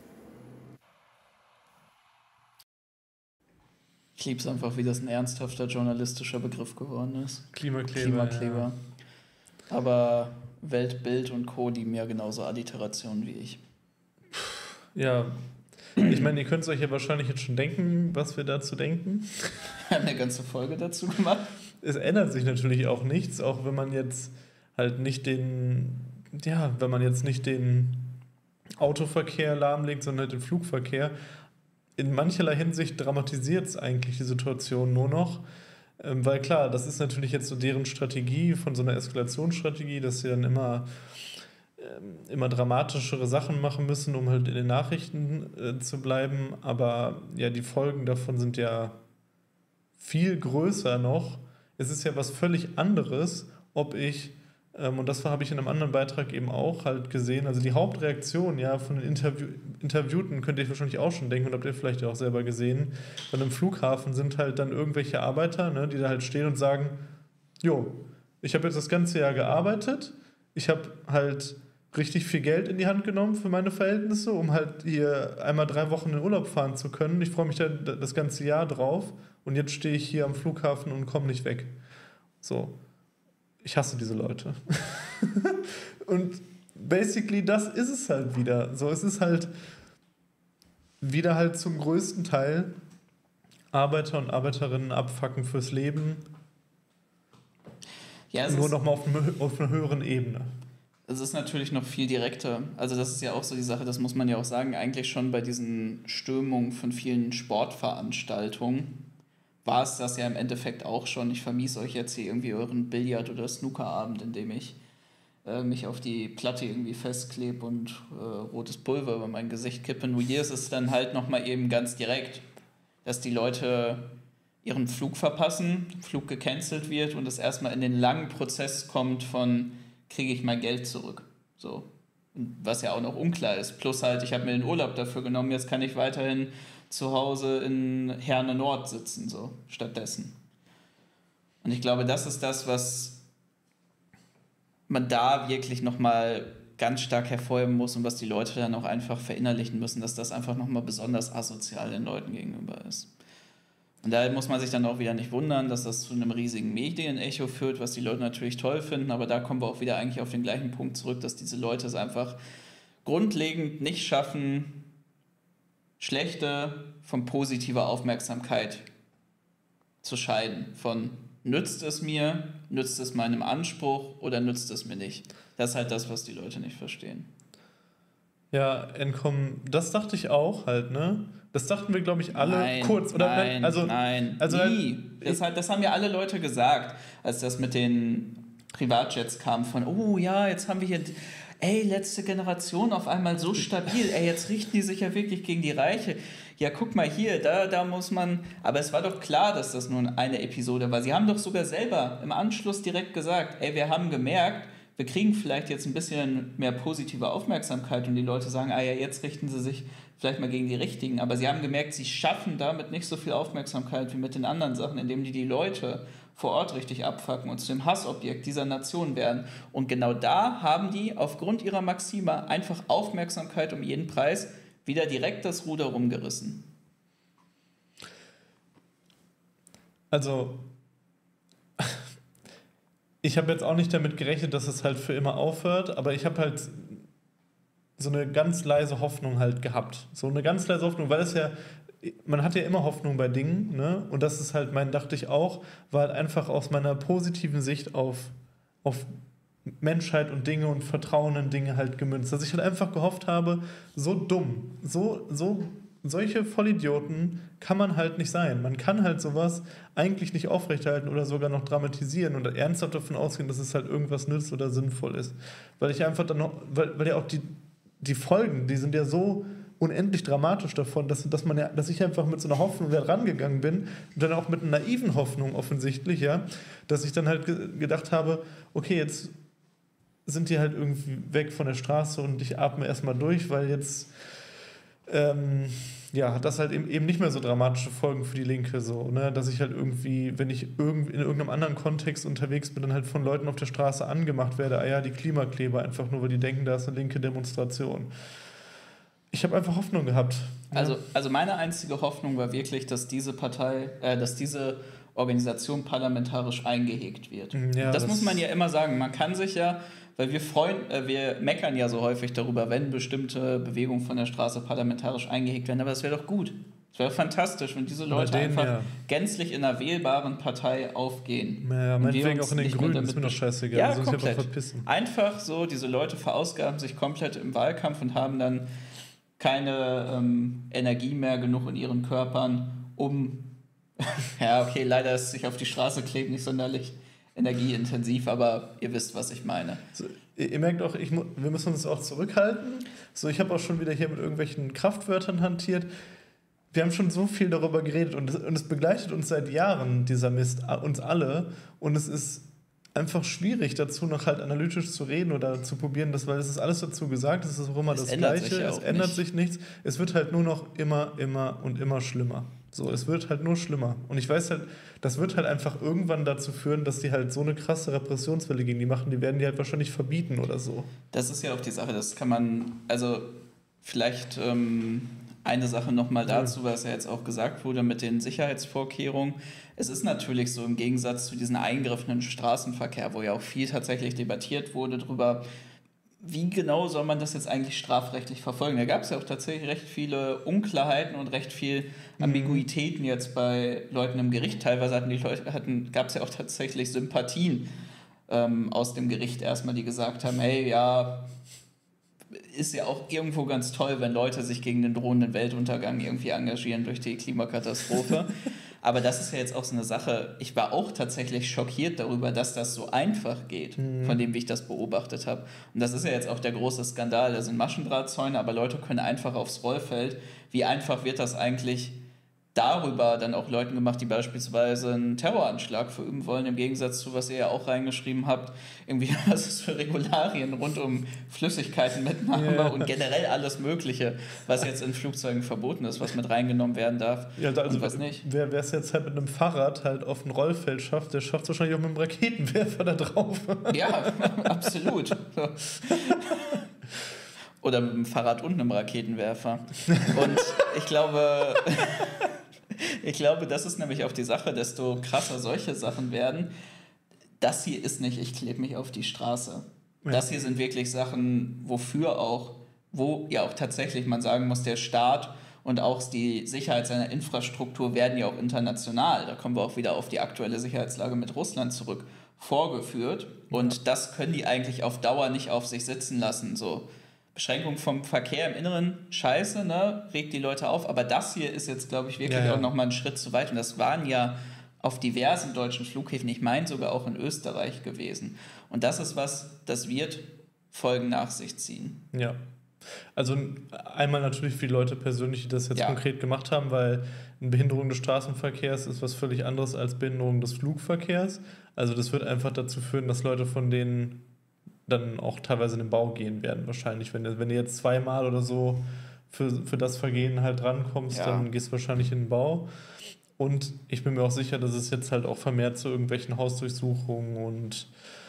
Ich liebe es einfach, wie das ein ernsthafter journalistischer Begriff geworden ist. Klimakleber. Klimakleber. Ja. Aber Weltbild und Co., die mir genauso Alliterationen wie ich. Ja, ich meine, ihr könnt es euch ja wahrscheinlich jetzt schon denken, was wir dazu denken. Wir haben eine ganze Folge dazu gemacht. Es ändert sich natürlich auch nichts, auch wenn man jetzt halt nicht den, ja, wenn man jetzt nicht den Autoverkehr lahmlegt, sondern halt den Flugverkehr. In mancherlei Hinsicht dramatisiert es eigentlich die Situation nur noch. Ähm, weil klar, das ist natürlich jetzt so deren Strategie von so einer Eskalationsstrategie, dass sie dann immer immer dramatischere Sachen machen müssen, um halt in den Nachrichten äh, zu bleiben. Aber ja, die Folgen davon sind ja viel größer noch. Es ist ja was völlig anderes, ob ich, ähm, und das habe ich in einem anderen Beitrag eben auch halt gesehen, also die Hauptreaktion ja von den Interview- Interviewten, könnt ihr wahrscheinlich auch schon denken und habt ihr vielleicht auch selber gesehen, bei einem Flughafen sind halt dann irgendwelche Arbeiter, ne, die da halt stehen und sagen, jo, ich habe jetzt das ganze Jahr gearbeitet, ich habe halt richtig viel Geld in die Hand genommen für meine Verhältnisse, um halt hier einmal drei Wochen in Urlaub fahren zu können. Ich freue mich da das ganze Jahr drauf und jetzt stehe ich hier am Flughafen und komme nicht weg. So, ich hasse diese Leute. Und basically das ist es halt wieder. So, es ist halt wieder halt zum größten Teil Arbeiter und Arbeiterinnen abfacken fürs Leben. Ja, es nur ist nochmal auf, auf einer höheren Ebene. Es ist natürlich noch viel direkter. Also das ist ja auch so die Sache, das muss man ja auch sagen, eigentlich schon bei diesen Stürmungen von vielen Sportveranstaltungen war es das ja im Endeffekt auch schon. Ich vermies euch jetzt hier irgendwie euren Billard- oder Snookerabend, indem ich äh, mich auf die Platte irgendwie festklebe und äh, rotes Pulver über mein Gesicht kippe. Nur hier ist es dann halt nochmal eben ganz direkt, dass die Leute ihren Flug verpassen, Flug gecancelt wird und es erstmal in den langen Prozess kommt von kriege ich mein Geld zurück. So. Was ja auch noch unklar ist. Plus halt, ich habe mir den Urlaub dafür genommen, jetzt kann ich weiterhin zu Hause in Herne Nord sitzen, so stattdessen. Und ich glaube, das ist das, was man da wirklich nochmal ganz stark hervorheben muss und was die Leute dann auch einfach verinnerlichen müssen, dass das einfach nochmal besonders asozial den Leuten gegenüber ist. Und da muss man sich dann auch wieder nicht wundern, dass das zu einem riesigen Medienecho führt, was die Leute natürlich toll finden, aber da kommen wir auch wieder eigentlich auf den gleichen Punkt zurück, dass diese Leute es einfach grundlegend nicht schaffen, schlechte von positiver Aufmerksamkeit zu scheiden. Von nützt es mir, nützt es meinem Anspruch oder nützt es mir nicht. Das ist halt das, was die Leute nicht verstehen. Ja, Entkommen, das dachte ich auch halt, ne? Das dachten wir, glaube ich, alle nein, kurz. Oder nein, also, nein, also nie. Das, hat, das haben ja alle Leute gesagt, als das mit den Privatjets kam von, oh ja, jetzt haben wir hier, ey, letzte Generation auf einmal so stabil, ey, jetzt richten die sich ja wirklich gegen die Reiche. Ja, guck mal hier, da, da muss man, aber es war doch klar, dass das nur eine Episode war. Sie haben doch sogar selber im Anschluss direkt gesagt, ey, wir haben gemerkt, wir kriegen vielleicht jetzt ein bisschen mehr positive Aufmerksamkeit und die Leute sagen, ah ja, jetzt richten sie sich vielleicht mal gegen die Richtigen. Aber sie haben gemerkt, sie schaffen damit nicht so viel Aufmerksamkeit wie mit den anderen Sachen, indem die die Leute vor Ort richtig abfacken und zu dem Hassobjekt dieser Nation werden. Und genau da haben die aufgrund ihrer Maxime einfach Aufmerksamkeit um jeden Preis wieder direkt das Ruder rumgerissen. Also ich habe jetzt auch nicht damit gerechnet, dass es halt für immer aufhört, aber ich habe halt so eine ganz leise Hoffnung halt gehabt. So eine ganz leise Hoffnung, weil es ja, man hat ja immer Hoffnung bei Dingen, ne? Und das ist halt mein, dachte ich auch, war halt einfach aus meiner positiven Sicht auf, auf Menschheit und Dinge und Vertrauen in Dinge halt gemünzt. Dass ich halt einfach gehofft habe, so dumm, so, so solche Vollidioten kann man halt nicht sein. Man kann halt sowas eigentlich nicht aufrechterhalten oder sogar noch dramatisieren und ernsthaft davon ausgehen, dass es halt irgendwas nützt oder sinnvoll ist. Weil ich einfach dann noch, weil, weil ja auch die, die Folgen, die sind ja so unendlich dramatisch davon, dass, dass, man ja, dass ich einfach mit so einer Hoffnung da rangegangen bin und dann auch mit einer naiven Hoffnung offensichtlich, ja, dass ich dann halt ge- gedacht habe, okay, jetzt sind die halt irgendwie weg von der Straße und ich atme erstmal durch, weil jetzt Ähm, ja, hat das halt eben, eben nicht mehr so dramatische Folgen für die Linke, so, ne? Dass ich halt irgendwie, wenn ich irgend, in irgendeinem anderen Kontext unterwegs bin, dann halt von Leuten auf der Straße angemacht werde, ah ja, die Klimakleber, einfach nur, weil die denken, da ist eine linke Demonstration. Ich habe einfach Hoffnung gehabt. Ne? Also, also meine einzige Hoffnung war wirklich, dass diese Partei, äh, dass diese Organisation parlamentarisch eingehegt wird. Ja, das, das muss man ja immer sagen. Man kann sich ja, weil wir freuen, äh, wir meckern ja so häufig darüber, wenn bestimmte Bewegungen von der Straße parlamentarisch eingehegt werden. Aber das wäre doch gut. Es wäre fantastisch, wenn diese Leute denen, einfach ja. gänzlich in einer wählbaren Partei aufgehen. Ja, meinetwegen auch in den Grünen, ist mir doch scheißegal. Ja, sonst komplett. Einfach verpissen. Einfach so, diese Leute verausgaben sich komplett im Wahlkampf und haben dann keine ähm, Energie mehr genug in ihren Körpern, um ja, okay, leider ist sich auf die Straße kleben nicht sonderlich energieintensiv, aber ihr wisst, was ich meine. So, ihr, ihr merkt auch, ich, wir müssen uns auch zurückhalten. So, ich habe auch schon wieder hier mit irgendwelchen Kraftwörtern hantiert. Wir haben schon so viel darüber geredet und es, und es begleitet uns seit Jahren, dieser Mist, uns alle. Und es ist einfach schwierig, dazu noch halt analytisch zu reden oder zu probieren, das, weil es ist alles dazu gesagt, es ist auch immer es das Gleiche, es ändert nicht. sich nichts. Es wird halt nur noch immer, immer und immer schlimmer. So, es wird halt nur schlimmer. Und ich weiß halt, das wird halt einfach irgendwann dazu führen, dass die halt so eine krasse Repressionswelle gegen die machen, die werden die halt wahrscheinlich verbieten oder so. Das ist ja auch die Sache, das kann man, also vielleicht ähm, eine Sache nochmal dazu, was ja jetzt auch gesagt wurde mit den Sicherheitsvorkehrungen. Es ist natürlich so im Gegensatz zu diesen Eingriffen in den Straßenverkehr, wo ja auch viel tatsächlich debattiert wurde darüber, wie genau soll man das jetzt eigentlich strafrechtlich verfolgen? Da gab es ja auch tatsächlich recht viele Unklarheiten und recht viel Ambiguitäten jetzt bei Leuten im Gericht. Teilweise hatten die Leute, hatten, gab es ja auch tatsächlich Sympathien ähm, aus dem Gericht erstmal, die gesagt haben, hey, ja, ist ja auch irgendwo ganz toll, wenn Leute sich gegen den drohenden Weltuntergang irgendwie engagieren durch die Klimakatastrophe. Aber das ist ja jetzt auch so eine Sache, ich war auch tatsächlich schockiert darüber, dass das so einfach geht, mhm. von dem, wie ich das beobachtet habe. Und das ist ja jetzt auch der große Skandal, da sind Maschendrahtzäune, aber Leute können einfach aufs Rollfeld. Wie einfach wird das eigentlich darüber dann auch Leuten gemacht, die beispielsweise einen Terroranschlag verüben wollen, im Gegensatz zu, was ihr ja auch reingeschrieben habt, irgendwie, was es für Regularien rund um Flüssigkeitenmitnahme yeah. und generell alles Mögliche, was jetzt in Flugzeugen verboten ist, was mit reingenommen werden darf ja, also und was nicht. Wer es jetzt halt mit einem Fahrrad halt auf ein Rollfeld schafft, der schafft es wahrscheinlich auch mit einem Raketenwerfer da drauf. Ja, absolut. Oder mit einem Fahrrad und einem Raketenwerfer. Und ich glaube... Ich glaube, das ist nämlich auch die Sache, desto krasser solche Sachen werden. Das hier ist nicht, ich klebe mich auf die Straße. Ja. Das hier sind wirklich Sachen, wofür auch, wo ja auch tatsächlich man sagen muss, der Staat und auch die Sicherheit seiner Infrastruktur werden ja auch international, da kommen wir auch wieder auf die aktuelle Sicherheitslage mit Russland zurück, vorgeführt. Und ja. das können die eigentlich auf Dauer nicht auf sich sitzen lassen, so. Beschränkung vom Verkehr im Inneren, scheiße, ne, regt die Leute auf, aber das hier ist jetzt, glaube ich, wirklich ja, ja. auch nochmal einen Schritt zu weit und das waren ja auf diversen deutschen Flughäfen, ich meine sogar auch in Österreich gewesen und das ist was, das wird Folgen nach sich ziehen. Ja, also einmal natürlich für die Leute persönlich, die das jetzt ja. konkret gemacht haben, weil eine Behinderung des Straßenverkehrs ist was völlig anderes als Behinderung des Flugverkehrs, also das wird einfach dazu führen, dass Leute von denen dann auch teilweise in den Bau gehen werden wahrscheinlich. Wenn, wenn du jetzt zweimal oder so für, für das Vergehen halt drankommst, ja. dann gehst du wahrscheinlich in den Bau. Und ich bin mir auch sicher, dass es jetzt halt auch vermehrt zu irgendwelchen Hausdurchsuchungen und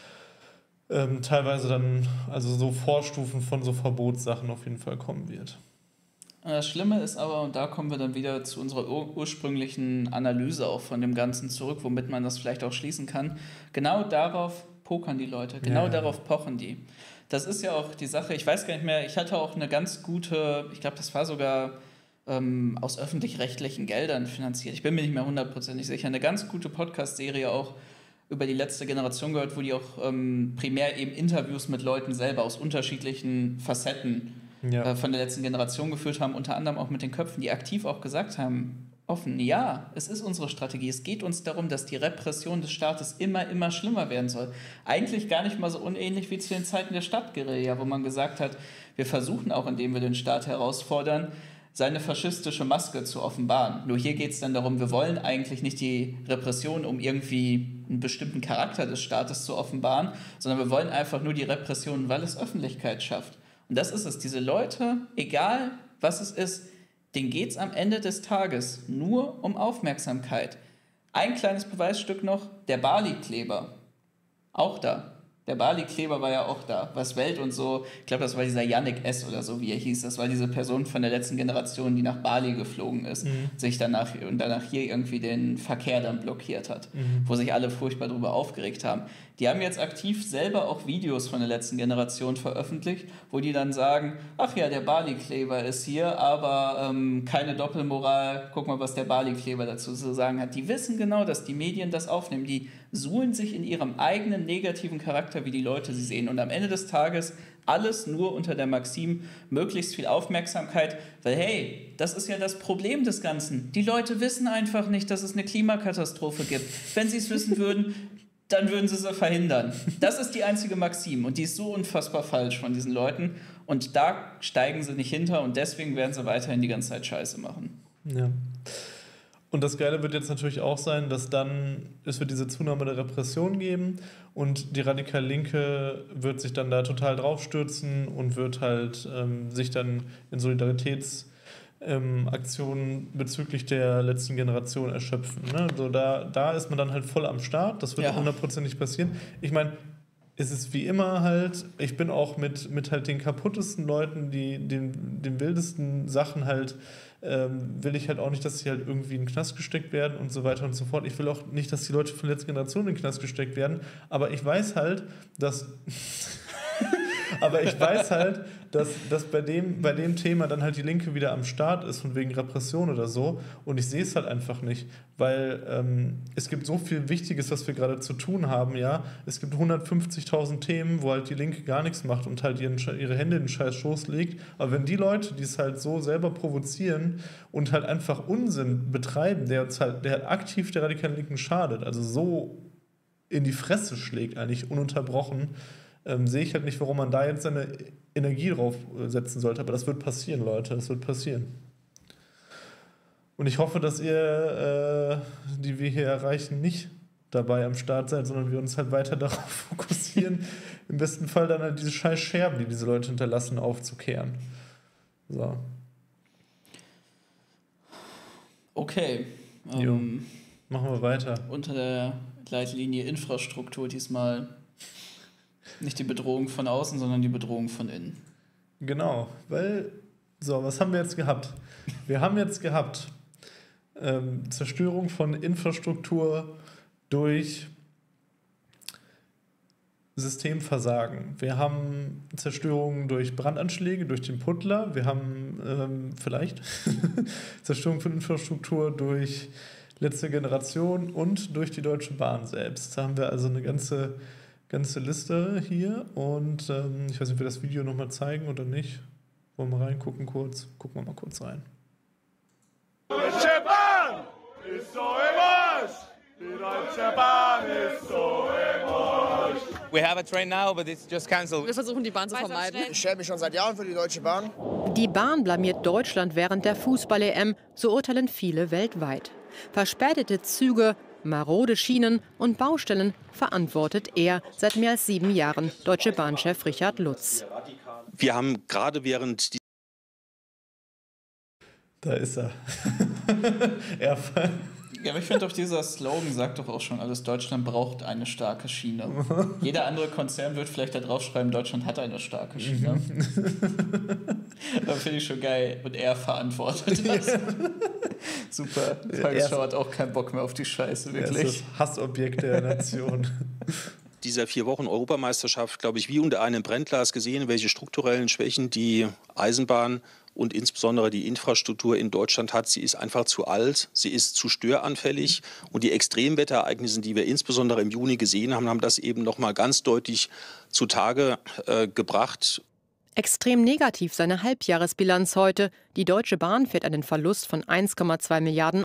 ähm, teilweise dann also so Vorstufen von so Verbotssachen auf jeden Fall kommen wird. Das Schlimme ist aber, und da kommen wir dann wieder zu unserer ur- ursprünglichen Analyse auch von dem Ganzen zurück, womit man das vielleicht auch schließen kann, genau darauf pokern die Leute, genau ja. darauf pochen die. Das ist ja auch die Sache, ich weiß gar nicht mehr, ich hatte auch eine ganz gute, ich glaube, das war sogar ähm, aus öffentlich-rechtlichen Geldern finanziert, ich bin mir nicht mehr hundertprozentig sicher, eine ganz gute Podcast-Serie auch über die letzte Generation gehört, wo die auch ähm, primär eben Interviews mit Leuten selber aus unterschiedlichen Facetten ja. äh, von der letzten Generation geführt haben, unter anderem auch mit den Köpfen, die aktiv auch gesagt haben, offen, ja, es ist unsere Strategie. Es geht uns darum, dass die Repression des Staates immer, immer schlimmer werden soll. Eigentlich gar nicht mal so unähnlich wie zu den Zeiten der Stadtguerilla, wo man gesagt hat, wir versuchen auch, indem wir den Staat herausfordern, seine faschistische Maske zu offenbaren. Nur hier geht es dann darum, wir wollen eigentlich nicht die Repression, um irgendwie einen bestimmten Charakter des Staates zu offenbaren, sondern wir wollen einfach nur die Repression, weil es Öffentlichkeit schafft. Und das ist es. Diese Leute, egal was es ist, denen geht es am Ende des Tages nur um Aufmerksamkeit. Ein kleines Beweisstück noch, der Bali-Kleber. Auch da. Der Bali-Kleber war ja auch da. Was Welt und so, ich glaube, das war dieser Yannick S. oder so, wie er hieß. Das war diese Person von der letzten Generation, die nach Bali geflogen ist, mhm. sich danach und danach hier irgendwie den Verkehr dann blockiert hat, mhm. wo sich alle furchtbar darüber aufgeregt haben. Die haben jetzt aktiv selber auch Videos von der letzten Generation veröffentlicht, wo die dann sagen, ach ja, der Bali-Kleber ist hier, aber ähm, keine Doppelmoral, guck mal, was der Bali-Kleber dazu zu sagen hat. Die wissen genau, dass die Medien das aufnehmen. Die suhlen sich in ihrem eigenen negativen Charakter, wie die Leute sie sehen. Und am Ende des Tages alles nur unter der Maxim, möglichst viel Aufmerksamkeit, weil hey, das ist ja das Problem des Ganzen. Die Leute wissen einfach nicht, dass es eine Klimakatastrophe gibt. Wenn sie es wissen würden, dann würden sie sie verhindern. Das ist die einzige Maxime und die ist so unfassbar falsch von diesen Leuten und da steigen sie nicht hinter und deswegen werden sie weiterhin die ganze Zeit Scheiße machen. Ja. Und das Geile wird jetzt natürlich auch sein, dass dann, es wird diese Zunahme der Repression geben und die radikale Linke wird sich dann da total draufstürzen und wird halt ähm, sich dann in Solidaritätsaktionen ähm, bezüglich der letzten Generation erschöpfen. Ne? So da, da ist man dann halt voll am Start, das wird hundertprozentig passieren. Ich meine, es ist wie immer halt, ich bin auch mit, mit halt den kaputtesten Leuten, die den, den wildesten Sachen halt, ähm, will ich halt auch nicht, dass sie halt irgendwie in den Knast gesteckt werden und so weiter und so fort. Ich will auch nicht, dass die Leute von der letzten Generation in den Knast gesteckt werden, aber ich weiß halt, dass... Aber ich weiß halt, dass, dass bei, dem, bei dem Thema dann halt die Linke wieder am Start ist, von wegen Repression oder so. Und ich sehe es halt einfach nicht, weil ähm, es gibt so viel Wichtiges, was wir gerade zu tun haben. Ja, es gibt hundertfünfzigtausend Themen, wo halt die Linke gar nichts macht und halt ihren, ihre Hände in den scheiß Schoß legt. Aber wenn die Leute, die es halt so selber provozieren und halt einfach Unsinn betreiben, der uns halt, der halt aktiv der radikalen Linken schadet, also so in die Fresse schlägt, eigentlich ununterbrochen, Ähm, sehe ich halt nicht, warum man da jetzt seine Energie drauf setzen sollte. Aber das wird passieren, Leute. Das wird passieren. Und ich hoffe, dass ihr, äh, die wir hier erreichen, nicht dabei am Start seid, sondern wir uns halt weiter darauf fokussieren, im besten Fall dann halt diese scheiß Scherben, die diese Leute hinterlassen, aufzukehren. So. Okay. Jo. Ähm, Machen wir weiter. Unter der Leitlinie Infrastruktur diesmal nicht die Bedrohung von außen, sondern die Bedrohung von innen. Genau, weil, so, was haben wir jetzt gehabt? Wir haben jetzt gehabt ähm, Zerstörung von Infrastruktur durch Systemversagen. Wir haben Zerstörung durch Brandanschläge, durch den Puttler. Wir haben ähm, vielleicht Zerstörung von Infrastruktur durch letzte Generation und durch die Deutsche Bahn selbst. Da haben wir also eine ganze ganze Liste hier und ähm, ich weiß nicht, ob wir das Video nochmal zeigen oder nicht. Wollen wir mal reingucken kurz? Gucken wir mal kurz rein. Die Deutsche Bahn ist so im Arsch! Die Deutsche Bahn ist so im Arsch! We have a train now, but it's just cancelled. Wir versuchen, die Bahn zu vermeiden. Ich schäme mich schon seit Jahren für die Deutsche Bahn. Die Bahn blamiert Deutschland während der Fußball-E M, so urteilen viele weltweit. Verspätete Züge, marode Schienen und Baustellen verantwortet er seit mehr als sieben Jahren, Deutsche Bahn-Chef Richard Lutz. Wir haben gerade während die Da ist er. er ja, aber ich finde doch, dieser Slogan sagt doch auch schon alles, Deutschland braucht eine starke Schiene. Jeder andere Konzern wird vielleicht da draufschreiben, Deutschland hat eine starke Schiene. Das finde ich schon geil. Und er verantwortet das. Ja. Super. Tagesschau hat auch keinen Bock mehr auf die Scheiße, wirklich. Er ist das Hassobjekt der Nation. Dieser vier Wochen Europameisterschaft, glaube ich, wie unter einem Brennglas gesehen, welche strukturellen Schwächen die Eisenbahn und insbesondere die Infrastruktur in Deutschland hat. Sie ist einfach zu alt, sie ist zu störanfällig und die Extremwetterereignisse, die wir insbesondere im Juni gesehen haben, haben das eben noch mal ganz deutlich zutage äh, gebracht. Extrem negativ seine Halbjahresbilanz heute. Die Deutsche Bahn fährt einen Verlust von eins Komma zwei Milliarden.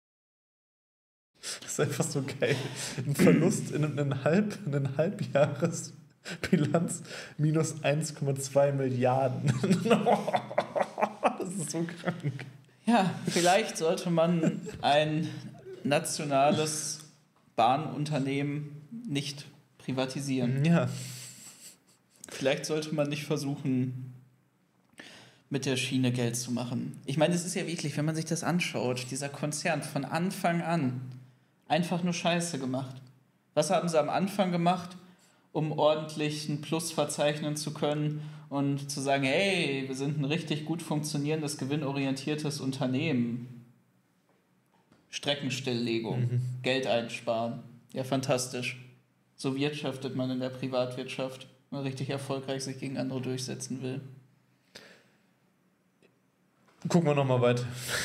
Das ist einfach so geil. Ein Verlust in einem Halb, in Halbjahresbilanz minus eins Komma zwei Milliarden. Das ist so krank. Ja, vielleicht sollte man ein nationales Bahnunternehmen nicht privatisieren. Ja. Vielleicht sollte man nicht versuchen, mit der Schiene Geld zu machen. Ich meine, es ist ja wirklich, wenn man sich das anschaut, dieser Konzern von Anfang an einfach nur Scheiße gemacht. Was haben sie am Anfang gemacht, um ordentlich einen Plus verzeichnen zu können und zu sagen, hey, wir sind ein richtig gut funktionierendes, gewinnorientiertes Unternehmen. Streckenstilllegung, mhm. Geld einsparen. Ja, fantastisch. So wirtschaftet man in der Privatwirtschaft, wenn man richtig erfolgreich sich gegen andere durchsetzen will. Gucken wir nochmal weiter.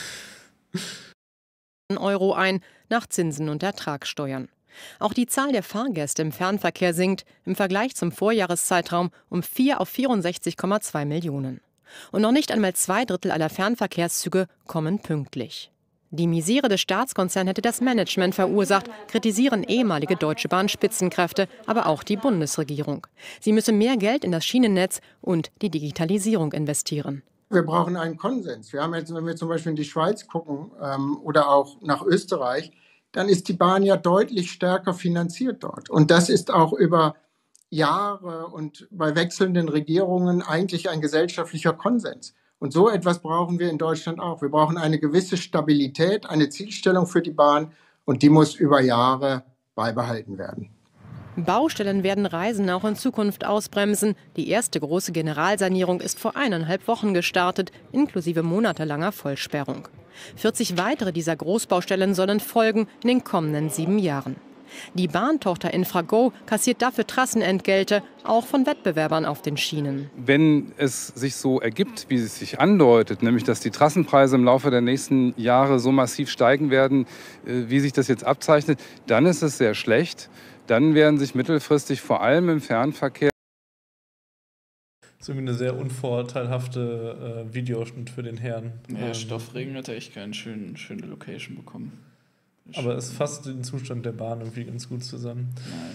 Euro ein, nach Zinsen und Ertragssteuern. Auch die Zahl der Fahrgäste im Fernverkehr sinkt im Vergleich zum Vorjahreszeitraum um vier auf vierundsechzig Komma zwei Millionen. Und noch nicht einmal zwei Drittel aller Fernverkehrszüge kommen pünktlich. Die Misere des Staatskonzerns hätte das Management verursacht, kritisieren ehemalige Deutsche Bahn-Spitzenkräfte, aber auch die Bundesregierung. Sie müsse mehr Geld in das Schienennetz und die Digitalisierung investieren. Wir brauchen einen Konsens. Wir haben jetzt, wenn wir zum Beispiel in die Schweiz gucken ähm, oder auch nach Österreich, dann ist die Bahn ja deutlich stärker finanziert dort. Und das ist auch über Jahre und bei wechselnden Regierungen eigentlich ein gesellschaftlicher Konsens. Und so etwas brauchen wir in Deutschland auch. Wir brauchen eine gewisse Stabilität, eine Zielstellung für die Bahn und die muss über Jahre beibehalten werden. Baustellen werden Reisen auch in Zukunft ausbremsen. Die erste große Generalsanierung ist vor eineinhalb Wochen gestartet, inklusive monatelanger Vollsperrung. vierzig weitere dieser Großbaustellen sollen folgen in den kommenden sieben Jahren. Die Bahntochter Infrago kassiert dafür Trassenentgelte, auch von Wettbewerbern auf den Schienen. Wenn es sich so ergibt, wie es sich andeutet, nämlich dass die Trassenpreise im Laufe der nächsten Jahre so massiv steigen werden, wie sich das jetzt abzeichnet, dann ist es sehr schlecht. Dann werden sich mittelfristig vor allem im Fernverkehr... Das ist irgendwie eine sehr unvorteilhafte äh, Videoschnitt für den Herrn. Ja, ähm, Stoffregen hat echt keine schöne, schöne Location bekommen. Aber es fasst den Zustand der Bahn irgendwie ganz gut zusammen.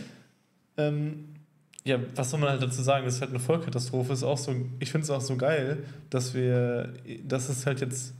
Ähm, ja, was soll man halt dazu sagen? Das ist halt eine Vollkatastrophe. Ist auch so, ich finde es auch so geil, dass wir, dass es halt jetzt,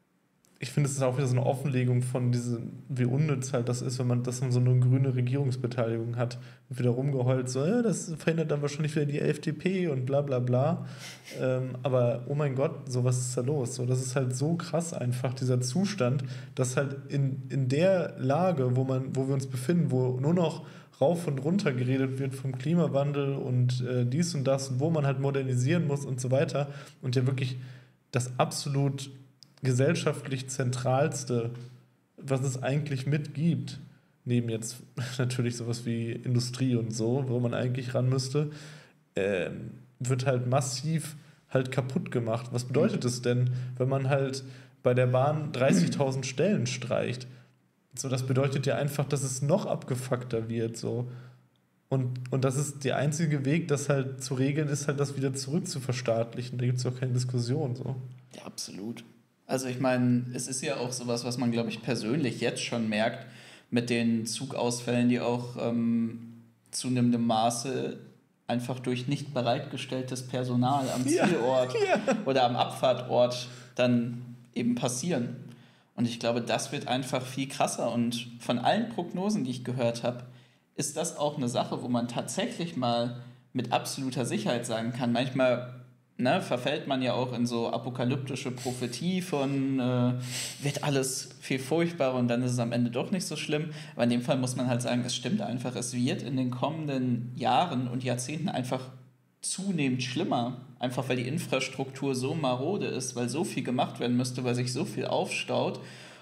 ich finde, es ist auch wieder so eine Offenlegung von diesem, wie unnütz halt das ist, wenn man, dass man so eine grüne Regierungsbeteiligung hat und wieder rumgeheult, so, ja, das verhindert dann wahrscheinlich wieder die F D P und bla bla bla. Ähm, aber oh mein Gott, so was ist da los? So, das ist halt so krass einfach, dieser Zustand, dass halt in, in der Lage, wo man, wo wir uns befinden, wo nur noch rauf und runter geredet wird vom Klimawandel und äh, dies und das und wo man halt modernisieren muss und so weiter und ja wirklich das absolut gesellschaftlich zentralste, was es eigentlich mitgibt, neben jetzt natürlich sowas wie Industrie und so, wo man eigentlich ran müsste, äh, wird halt massiv halt kaputt gemacht. Was bedeutet es denn, wenn man halt bei der Bahn dreißigtausend Stellen streicht? So, das bedeutet ja einfach, dass es noch abgefuckter wird. So. Und, und das ist der einzige Weg, das halt zu regeln, ist halt das wieder zurück zu verstaatlichen. Da gibt es auch keine Diskussion. So. Ja, absolut. Also ich meine, es ist ja auch sowas, was man, glaube ich, persönlich jetzt schon merkt, mit den Zugausfällen, die auch ähm, zunehmendem Maße einfach durch nicht bereitgestelltes Personal am Zielort ja, ja. oder am Abfahrtort dann eben passieren. Und ich glaube, das wird einfach viel krasser. Und von allen Prognosen, die ich gehört habe, ist das auch eine Sache, wo man tatsächlich mal mit absoluter Sicherheit sagen kann, manchmal Ne, verfällt man ja auch in so apokalyptische Prophetie von äh, wird alles viel furchtbarer und dann ist es am Ende doch nicht so schlimm. Aber in dem Fall muss man halt sagen, es stimmt einfach, es wird in den kommenden Jahren und Jahrzehnten einfach zunehmend schlimmer. Einfach weil die Infrastruktur so marode ist, weil so viel gemacht werden müsste, weil sich so viel aufstaut.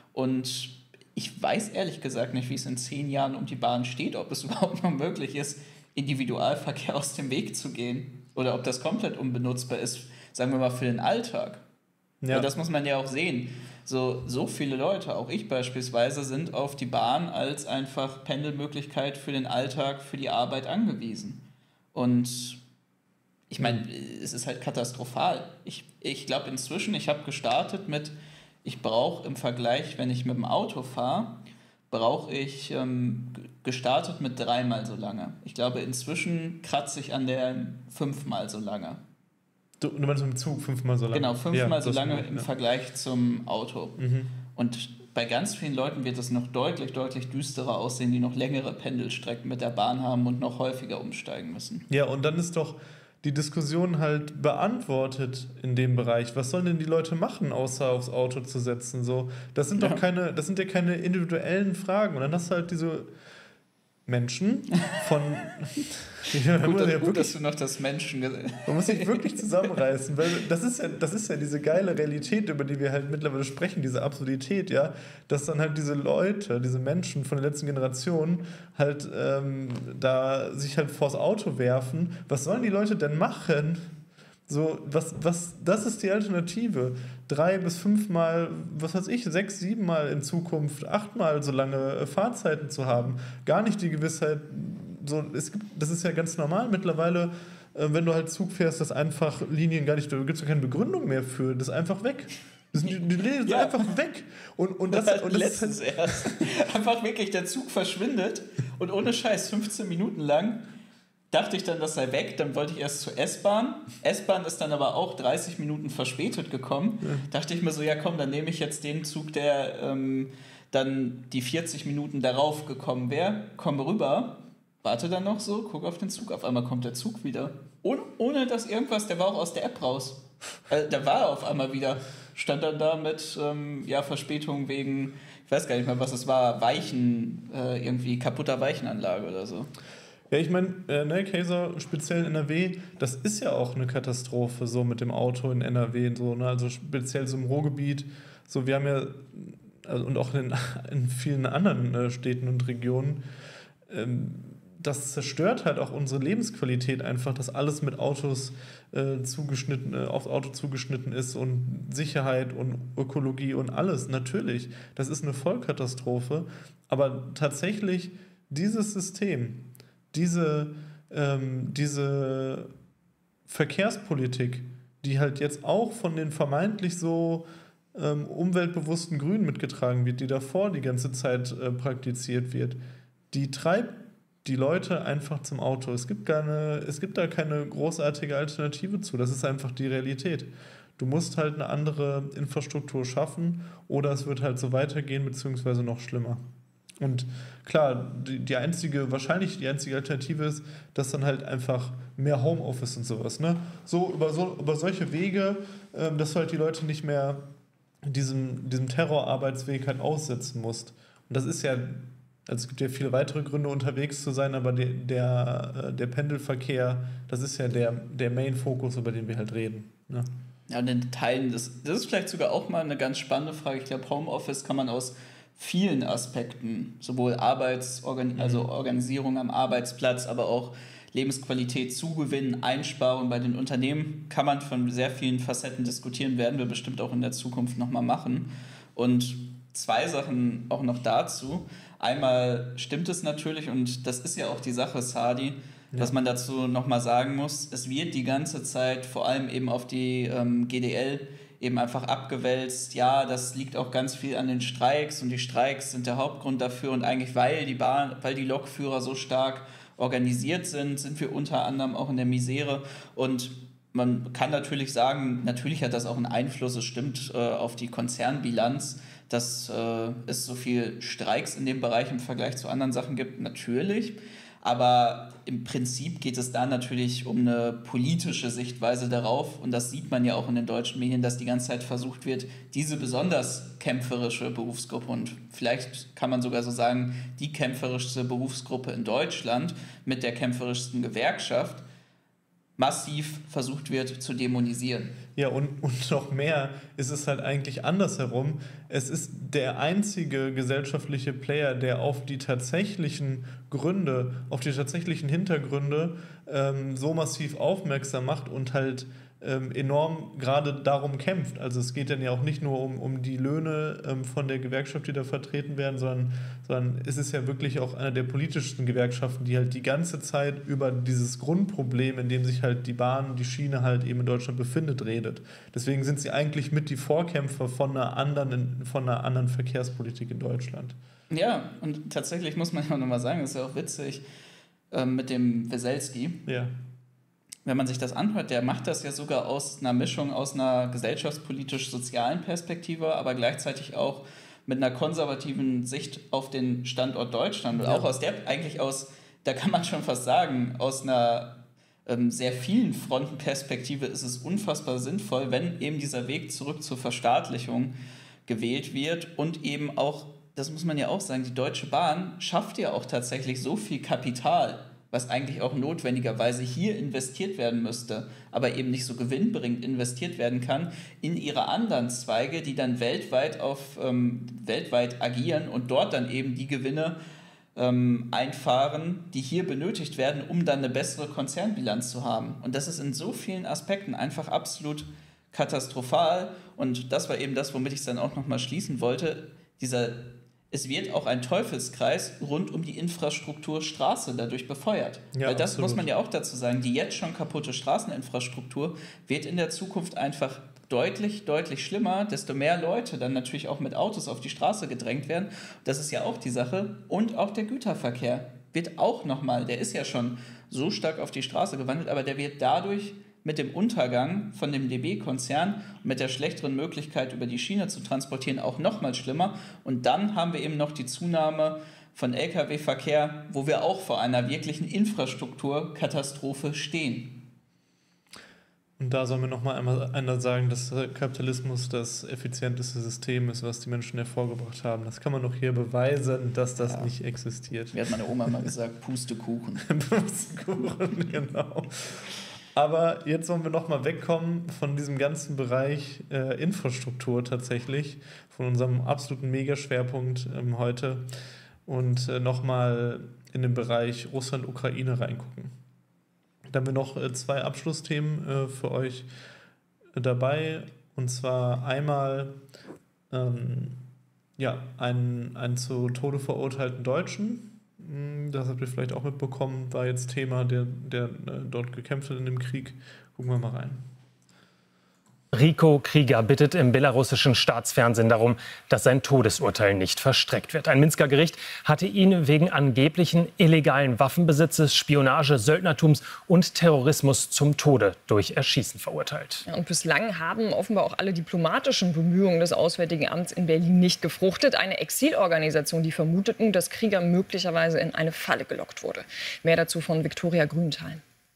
Und ich weiß ehrlich gesagt nicht, wie es in zehn Jahren um die Bahn steht, ob es überhaupt noch möglich ist, Individualverkehr aus dem Weg zu gehen. Oder ob das komplett unbenutzbar ist, sagen wir mal, für den Alltag. Ja. Und das muss man ja auch sehen. So, so viele Leute, auch ich beispielsweise, sind auf die Bahn als einfach Pendelmöglichkeit für den Alltag, für die Arbeit angewiesen. Und ich meine, es ist halt katastrophal. Ich, ich glaube inzwischen, ich habe gestartet mit, ich brauche im Vergleich, wenn ich mit dem Auto fahre, brauche ich ähm, gestartet mit dreimal so lange. Ich glaube, inzwischen kratze ich an der fünfmal so lange. Du, du meinst mit dem Zug fünfmal so lange? Genau, fünfmal ja, so lange gut, im ja. Vergleich zum Auto. Mhm. Und bei ganz vielen Leuten wird es noch deutlich, deutlich düsterer aussehen, die noch längere Pendelstrecken mit der Bahn haben und noch häufiger umsteigen müssen. Ja, und dann ist doch die Diskussion halt beantwortet in dem Bereich. Was sollen denn die Leute machen, außer aufs Auto zu setzen? So, das sind ja. doch keine, das sind ja keine individuellen Fragen. Und dann hast du halt diese Menschen von... ja, gut, ja gut dass du noch das Menschen... Man muss sich wirklich zusammenreißen, weil das ist, ja, das ist ja diese geile Realität, über die wir halt mittlerweile sprechen, diese Absurdität, ja, dass dann halt diese Leute, diese Menschen von der letzten Generation halt ähm, da sich halt vors Auto werfen. Was sollen die Leute denn machen? So, was, was, das ist die Alternative. Drei bis fünfmal, was weiß ich, sechs, siebenmal in Zukunft, achtmal so lange Fahrzeiten zu haben. Gar nicht die Gewissheit, so, es gibt, das ist ja ganz normal mittlerweile, äh, wenn du halt Zug fährst, dass einfach Linien gar nicht, da gibt es ja keine Begründung mehr für, das ist einfach weg. Die, die sind ja. einfach weg. Und, und das, das und das letztens ist erst. Einfach wirklich, der Zug verschwindet und ohne Scheiß fünfzehn Minuten lang dachte ich dann, das sei weg. Dann wollte ich erst zur S-Bahn. S-Bahn ist dann aber auch dreißig Minuten verspätet gekommen. Ja. Dachte ich mir so, ja komm, dann nehme ich jetzt den Zug, der ähm, dann die vierzig Minuten darauf gekommen wäre. Komme rüber, warte dann noch so, gucke auf den Zug. Auf einmal kommt der Zug wieder. Ohne, ohne dass irgendwas, der war auch aus der App raus. Also, der war auf einmal wieder. Stand dann da mit ähm, ja, Verspätung wegen, ich weiß gar nicht mehr, was es war, Weichen, äh, irgendwie kaputter Weichenanlage oder so. Ja, ich meine, äh, ne, Kaiser, speziell in N R W, das ist ja auch eine Katastrophe, so mit dem Auto in N R W und so, ne? Also speziell so im Ruhrgebiet. So, wir haben ja, also, und auch in, in vielen anderen äh, Städten und Regionen, ähm, das zerstört halt auch unsere Lebensqualität einfach, dass alles mit Autos äh, zugeschnitten, äh, aufs Auto zugeschnitten ist und Sicherheit und Ökologie und alles, natürlich. Das ist eine Vollkatastrophe, aber tatsächlich dieses System, diese, ähm, diese Verkehrspolitik, die halt jetzt auch von den vermeintlich so ähm, umweltbewussten Grünen mitgetragen wird, die davor die ganze Zeit äh, praktiziert wird, die treibt die Leute einfach zum Auto. Es gibt, keine, es gibt da keine großartige Alternative zu. Das ist einfach die Realität. Du musst halt eine andere Infrastruktur schaffen oder es wird halt so weitergehen, beziehungsweise noch schlimmer. Und klar, die, die einzige, wahrscheinlich die einzige Alternative ist, dass dann halt einfach mehr Homeoffice und sowas, ne? So über, so, über solche Wege, ähm, dass du halt die Leute nicht mehr diesem, diesem Terrorarbeitsweg halt aussetzen musst. Und das ist ja, also es gibt ja viele weitere Gründe, unterwegs zu sein, aber der, der, der Pendelverkehr, das ist ja der, der Main-Fokus, über den wir halt reden. Ne? Ja, und in Teilen, das, das ist vielleicht sogar auch mal eine ganz spannende Frage. Ich glaube, Homeoffice kann man aus vielen Aspekten, sowohl Arbeitsorgan- also Organisierung am Arbeitsplatz, aber auch Lebensqualität zugewinnen, Einsparungen bei den Unternehmen, kann man von sehr vielen Facetten diskutieren, werden wir bestimmt auch in der Zukunft nochmal machen. Und zwei Sachen auch noch dazu. Einmal stimmt es natürlich, und das ist ja auch die Sache, Sadi, ja. dass man dazu nochmal sagen muss, es wird die ganze Zeit vor allem eben auf die ähm, G D L eben einfach abgewälzt. Ja, das liegt auch ganz viel an den Streiks und die Streiks sind der Hauptgrund dafür und eigentlich, weil die Bahn, weil die Lokführer so stark organisiert sind, sind wir unter anderem auch in der Misere und man kann natürlich sagen, natürlich hat das auch einen Einfluss, es stimmt, äh, auf die Konzernbilanz, dass äh, es so viel Streiks in dem Bereich im Vergleich zu anderen Sachen gibt, natürlich. Aber im Prinzip geht es da natürlich um eine politische Sichtweise darauf. Und das sieht man ja auch in den deutschen Medien, dass die ganze Zeit versucht wird, diese besonders kämpferische Berufsgruppe und vielleicht kann man sogar so sagen, die kämpferischste Berufsgruppe in Deutschland mit der kämpferischsten Gewerkschaft massiv versucht wird zu dämonisieren. Ja, und, und noch mehr ist es halt eigentlich andersherum. Es ist der einzige gesellschaftliche Player, der auf die tatsächlichen Gründe, auf die tatsächlichen Hintergründe ähm, so massiv aufmerksam macht und halt ähm, enorm gerade darum kämpft. Also es geht dann ja auch nicht nur um, um die Löhne ähm, von der Gewerkschaft, die da vertreten werden, sondern, sondern es ist ja wirklich auch eine der politischsten Gewerkschaften, die halt die ganze Zeit über dieses Grundproblem, in dem sich halt die Bahn, die Schiene halt eben in Deutschland befindet, redet. Deswegen sind sie eigentlich mit die Vorkämpfer von einer anderen, von einer anderen Verkehrspolitik in Deutschland. Ja, und tatsächlich muss man ja auch nochmal sagen, das ist ja auch witzig, äh, mit dem Weselski. Ja. Wenn man sich das anhört, der macht das ja sogar aus einer Mischung aus einer gesellschaftspolitisch-sozialen Perspektive, aber gleichzeitig auch mit einer konservativen Sicht auf den Standort Deutschland. Und ja. auch aus der, eigentlich aus, da kann man schon fast sagen, aus einer ähm, sehr vielen Frontenperspektive ist es unfassbar sinnvoll, wenn eben dieser Weg zurück zur Verstaatlichung gewählt wird und eben auch, das muss man ja auch sagen, die Deutsche Bahn schafft ja auch tatsächlich so viel Kapital, was eigentlich auch notwendigerweise hier investiert werden müsste, aber eben nicht so gewinnbringend investiert werden kann, in ihre anderen Zweige, die dann weltweit, auf, ähm, weltweit agieren und dort dann eben die Gewinne ähm, einfahren, die hier benötigt werden, um dann eine bessere Konzernbilanz zu haben. Und das ist in so vielen Aspekten einfach absolut katastrophal. Und das war eben das, womit ich es dann auch nochmal schließen wollte, dieser Es wird auch ein Teufelskreis rund um die Infrastruktur Straße dadurch befeuert. Ja, Weil das absolut. Muss man ja auch dazu sagen, die jetzt schon kaputte Straßeninfrastruktur wird in der Zukunft einfach deutlich, deutlich schlimmer, desto mehr Leute dann natürlich auch mit Autos auf die Straße gedrängt werden. Das ist ja auch die Sache. Und auch der Güterverkehr wird auch nochmal, der ist ja schon so stark auf die Straße gewandelt, aber der wird dadurch mit dem Untergang von dem D B-Konzern und mit der schlechteren Möglichkeit, über die Schiene zu transportieren, auch nochmal schlimmer. Und dann haben wir eben noch die Zunahme von L K W-Verkehr, wo wir auch vor einer wirklichen Infrastrukturkatastrophe stehen. Und da sollen wir nochmal einmal, einmal sagen, dass Kapitalismus das effizienteste System ist, was die Menschen hervorgebracht haben. Das kann man doch hier beweisen, dass das ja. nicht existiert. Wie hat meine Oma mal gesagt, Pustekuchen. Pustekuchen, genau. Aber jetzt wollen wir nochmal wegkommen von diesem ganzen Bereich äh, Infrastruktur tatsächlich, von unserem absoluten Megaschwerpunkt ähm, heute und äh, nochmal in den Bereich Russland-Ukraine reingucken. Da haben wir noch äh, zwei Abschlussthemen äh, für euch äh, dabei, und zwar einmal ähm, ja, einen, einen zu Tode verurteilten Deutschen. Das habt ihr vielleicht auch mitbekommen, war jetzt Thema, der, der dort gekämpft hat in dem Krieg. Gucken wir mal rein. Rico Krieger bittet im belarussischen Staatsfernsehen darum, dass sein Todesurteil nicht verstreckt wird. Ein Minsker Gericht hatte ihn wegen angeblichen illegalen Waffenbesitzes, Spionage, Söldnertums und Terrorismus zum Tode durch Erschießen verurteilt. Ja, und bislang haben offenbar auch alle diplomatischen Bemühungen des Auswärtigen Amts in Berlin nicht gefruchtet. Eine Exilorganisation, die vermuteten, dass Krieger möglicherweise in eine Falle gelockt wurde. Mehr dazu von Viktoria Grünthal.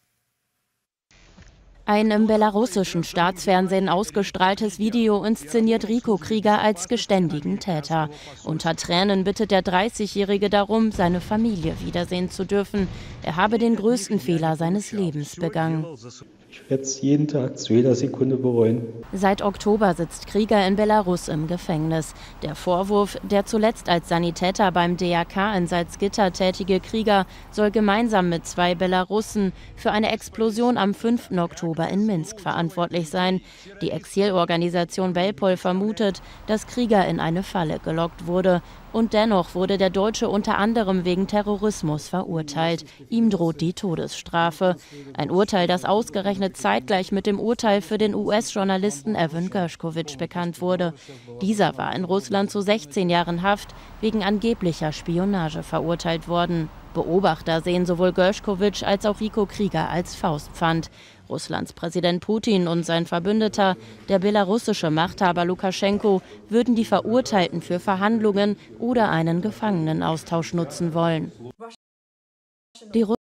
Ein im belarussischen Staatsfernsehen ausgestrahltes Video inszeniert Rico Krieger als geständigen Täter. Unter Tränen bittet der dreißigjährige darum, seine Familie wiedersehen zu dürfen. Er habe den größten Fehler seines Lebens begangen. Ich werde es jeden Tag zu jeder Sekunde bereuen. Seit Oktober sitzt Krieger in Belarus im Gefängnis. Der Vorwurf, der zuletzt als Sanitäter beim D R K in Salzgitter tätige Krieger soll gemeinsam mit zwei Belarussen für eine Explosion am fünften Oktober in Minsk verantwortlich sein. Die Exilorganisation Belpol vermutet, dass Krieger in eine Falle gelockt wurde. Und dennoch wurde der Deutsche unter anderem wegen Terrorismus verurteilt. Ihm droht die Todesstrafe. Ein Urteil, das ausgerechnet zeitgleich mit dem Urteil für den U S-Journalisten Evan Gershkovich bekannt wurde. Dieser war in Russland zu sechzehn Jahren Haft wegen angeblicher Spionage verurteilt worden. Beobachter sehen sowohl Gershkovich als auch Rico Krieger als Faustpfand. Russlands Präsident Putin und sein Verbündeter, der belarussische Machthaber Lukaschenko, würden die Verurteilten für Verhandlungen oder einen Gefangenenaustausch nutzen wollen. Die Ru-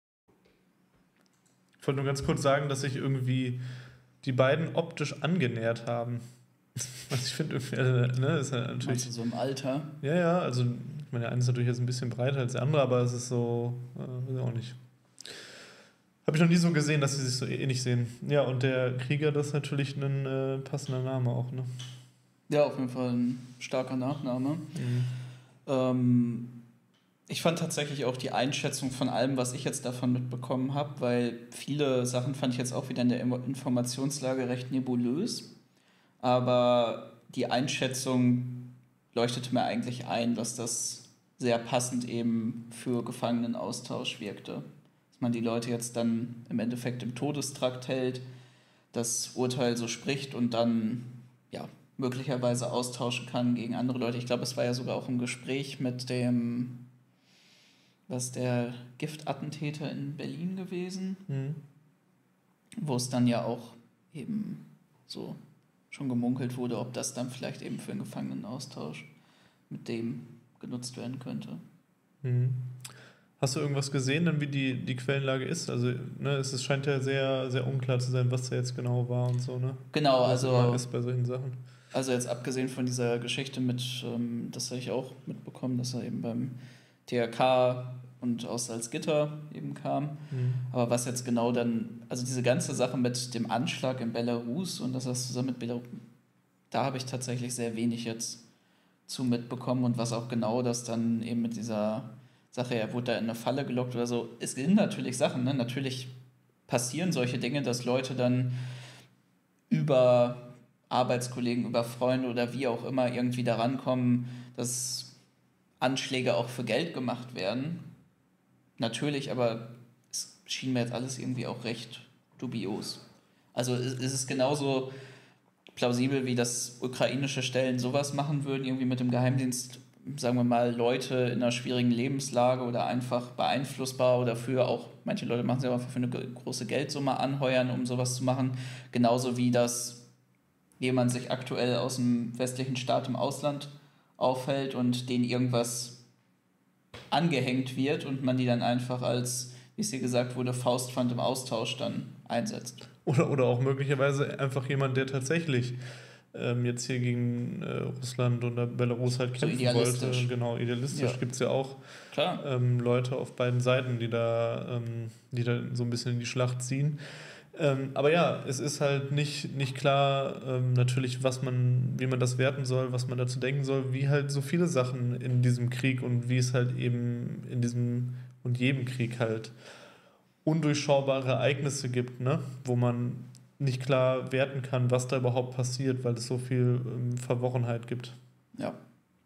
ich wollte nur ganz kurz sagen, dass sich irgendwie die beiden optisch angenähert haben. Also ich finde irgendwie, ne, ist ja natürlich... Meinst du so im Alter? Ja, ja, also ich meine, der eine ist natürlich jetzt ein bisschen breiter als der andere, aber es ist so, äh, weiß auch nicht. Habe ich noch nie so gesehen, dass sie sich so ähnlich sehen. Ja, und der Krieger, das ist natürlich ein äh, passender Name auch, ne? Ja, auf jeden Fall ein starker Nachname. Mhm. Ähm, ich fand tatsächlich auch die Einschätzung von allem, was ich jetzt davon mitbekommen habe, weil viele Sachen fand ich jetzt auch wieder in der Informationslage recht nebulös. Aber die Einschätzung leuchtete mir eigentlich ein, dass das sehr passend eben für Gefangenenaustausch wirkte. Dass man die Leute jetzt dann im Endeffekt im Todestrakt hält, das Urteil so spricht und dann ja, möglicherweise austauschen kann gegen andere Leute. Ich glaube, es war ja sogar auch ein Gespräch mit dem, was der Giftattentäter in Berlin gewesen, mhm. wo es dann ja auch eben so schon gemunkelt wurde, ob das dann vielleicht eben für einen Gefangenenaustausch mit dem genutzt werden könnte. Mhm. Hast du irgendwas gesehen, dann wie die, die Quellenlage ist? Also, ne, es ist, scheint ja sehr, sehr unklar zu sein, was da jetzt genau war und so, ne? Genau, was also ist bei solchen Sachen. Also jetzt abgesehen von dieser Geschichte mit, ähm, das habe ich auch mitbekommen, dass er eben beim T R K und aus Salzgitter eben kam. Mhm. Aber was jetzt genau dann, also diese ganze Sache mit dem Anschlag in Belarus und dass das zusammen mit Belarus, da habe ich tatsächlich sehr wenig jetzt zu mitbekommen und was auch genau das dann eben mit dieser Sache, er wurde da in eine Falle gelockt oder so. Es sind natürlich Sachen, ne? Natürlich passieren solche Dinge, dass Leute dann über Arbeitskollegen, über Freunde oder wie auch immer irgendwie da rankommen, dass Anschläge auch für Geld gemacht werden. Natürlich, aber es schien mir jetzt alles irgendwie auch recht dubios. Also es ist genauso plausibel, wie das ukrainische Stellen sowas machen würden, irgendwie mit dem Geheimdienst, sagen wir mal, Leute in einer schwierigen Lebenslage oder einfach beeinflussbar oder für auch, manche Leute machen es ja auch für eine große Geldsumme anheuern, um sowas zu machen. Genauso wie das jemand sich aktuell aus dem westlichen Staat im Ausland aufhält und denen irgendwas angehängt wird und man die dann einfach als, wie es hier gesagt wurde, Faustpfand im Austausch dann einsetzt. Oder, oder auch möglicherweise einfach jemand, der tatsächlich ähm, jetzt hier gegen äh, Russland oder Belarus halt kämpfen so idealistisch. wollte. Genau, idealistisch Ja. gibt es ja auch ähm, Leute auf beiden Seiten, die da, ähm, die da so ein bisschen in die Schlacht ziehen. Ähm, aber ja, es ist halt nicht, nicht klar, ähm, natürlich, was man, wie man das werten soll, was man dazu denken soll, wie halt so viele Sachen in diesem Krieg und wie es halt eben in diesem und jedem Krieg halt undurchschaubare Ereignisse gibt, ne? Wo man nicht klar werten kann, was da überhaupt passiert, weil es so viel ähm, Verworrenheit gibt. Ja.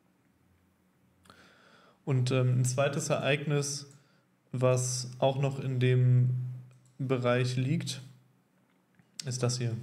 Und ähm, ein zweites Ereignis, was auch noch in dem Bereich liegt, ist das hier.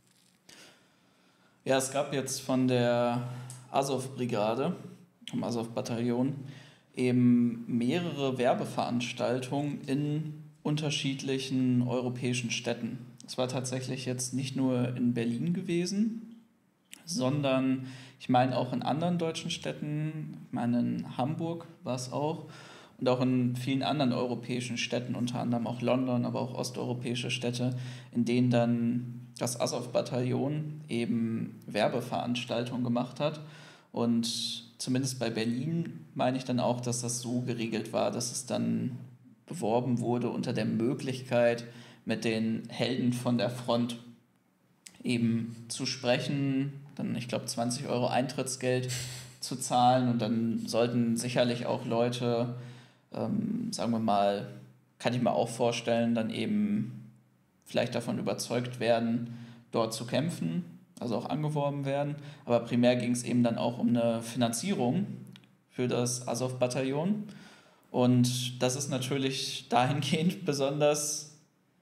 Ja, es gab jetzt von der Azov-Brigade, vom Azov-Bataillon, eben mehrere Werbeveranstaltungen in unterschiedlichen europäischen Städten. Es war tatsächlich jetzt nicht nur in Berlin gewesen, sondern ich meine auch in anderen deutschen Städten, ich meine in Hamburg war es auch und auch in vielen anderen europäischen Städten, unter anderem auch London, aber auch osteuropäische Städte, in denen dann das Azov-Bataillon eben Werbeveranstaltungen gemacht hat. Und zumindest bei Berlin meine ich dann auch, dass das so geregelt war, dass es dann beworben wurde unter der Möglichkeit, mit den Helden von der Front eben zu sprechen, dann ich glaube zwanzig Euro Eintrittsgeld zu zahlen und dann sollten sicherlich auch Leute, ähm, sagen wir mal, kann ich mir auch vorstellen, dann eben vielleicht davon überzeugt werden, dort zu kämpfen, also auch angeworben werden. Aber primär ging es eben dann auch um eine Finanzierung für das Azov-Bataillon. Und das ist natürlich dahingehend besonders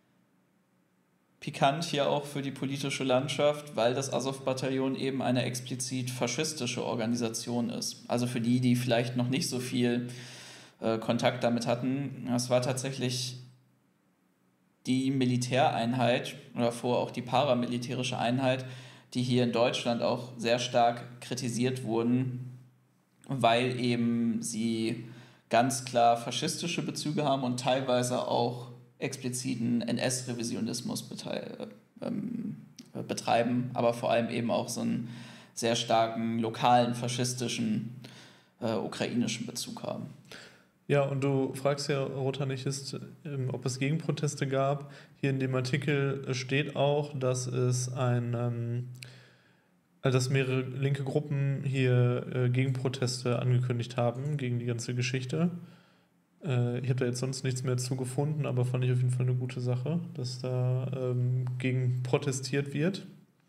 pikant hier auch für die politische Landschaft, weil das Azov-Bataillon eben eine explizit faschistische Organisation ist. Also für die, die vielleicht noch nicht so viel äh, Kontakt damit hatten, das war tatsächlich die Militäreinheit oder vorher auch die paramilitärische Einheit, die hier in Deutschland auch sehr stark kritisiert wurden, weil eben sie ganz klar faschistische Bezüge haben und teilweise auch expliziten N S-Revisionismus beteil- ähm, betreiben, aber vor allem eben auch so einen sehr starken lokalen faschistischen äh, ukrainischen Bezug haben. Ja, und du fragst ja, Rotanechist, ob es Gegenproteste gab. Hier in dem Artikel steht auch, dass es ein, ähm, dass mehrere linke Gruppen hier äh, Gegenproteste angekündigt haben gegen die ganze Geschichte. Äh, ich habe da jetzt sonst nichts mehr zu gefunden, aber fand ich auf jeden Fall eine gute Sache, dass da ähm, gegen protestiert wird.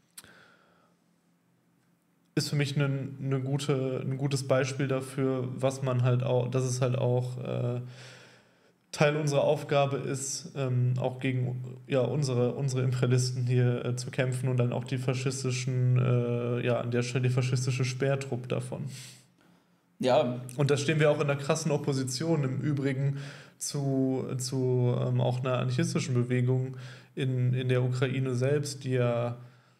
Ist für mich ein, eine gute, ein gutes Beispiel dafür, was man halt auch, dass es halt auch äh, Teil unserer Aufgabe ist, ähm, auch gegen ja, unsere, unsere Imperialisten hier äh, zu kämpfen und dann auch die faschistischen, äh, ja, an der Stelle die faschistische Sperrtruppe davon. Ja. Und da stehen wir auch in einer krassen Opposition im Übrigen zu, zu ähm, auch einer anarchistischen Bewegung in, in der Ukraine selbst, die ja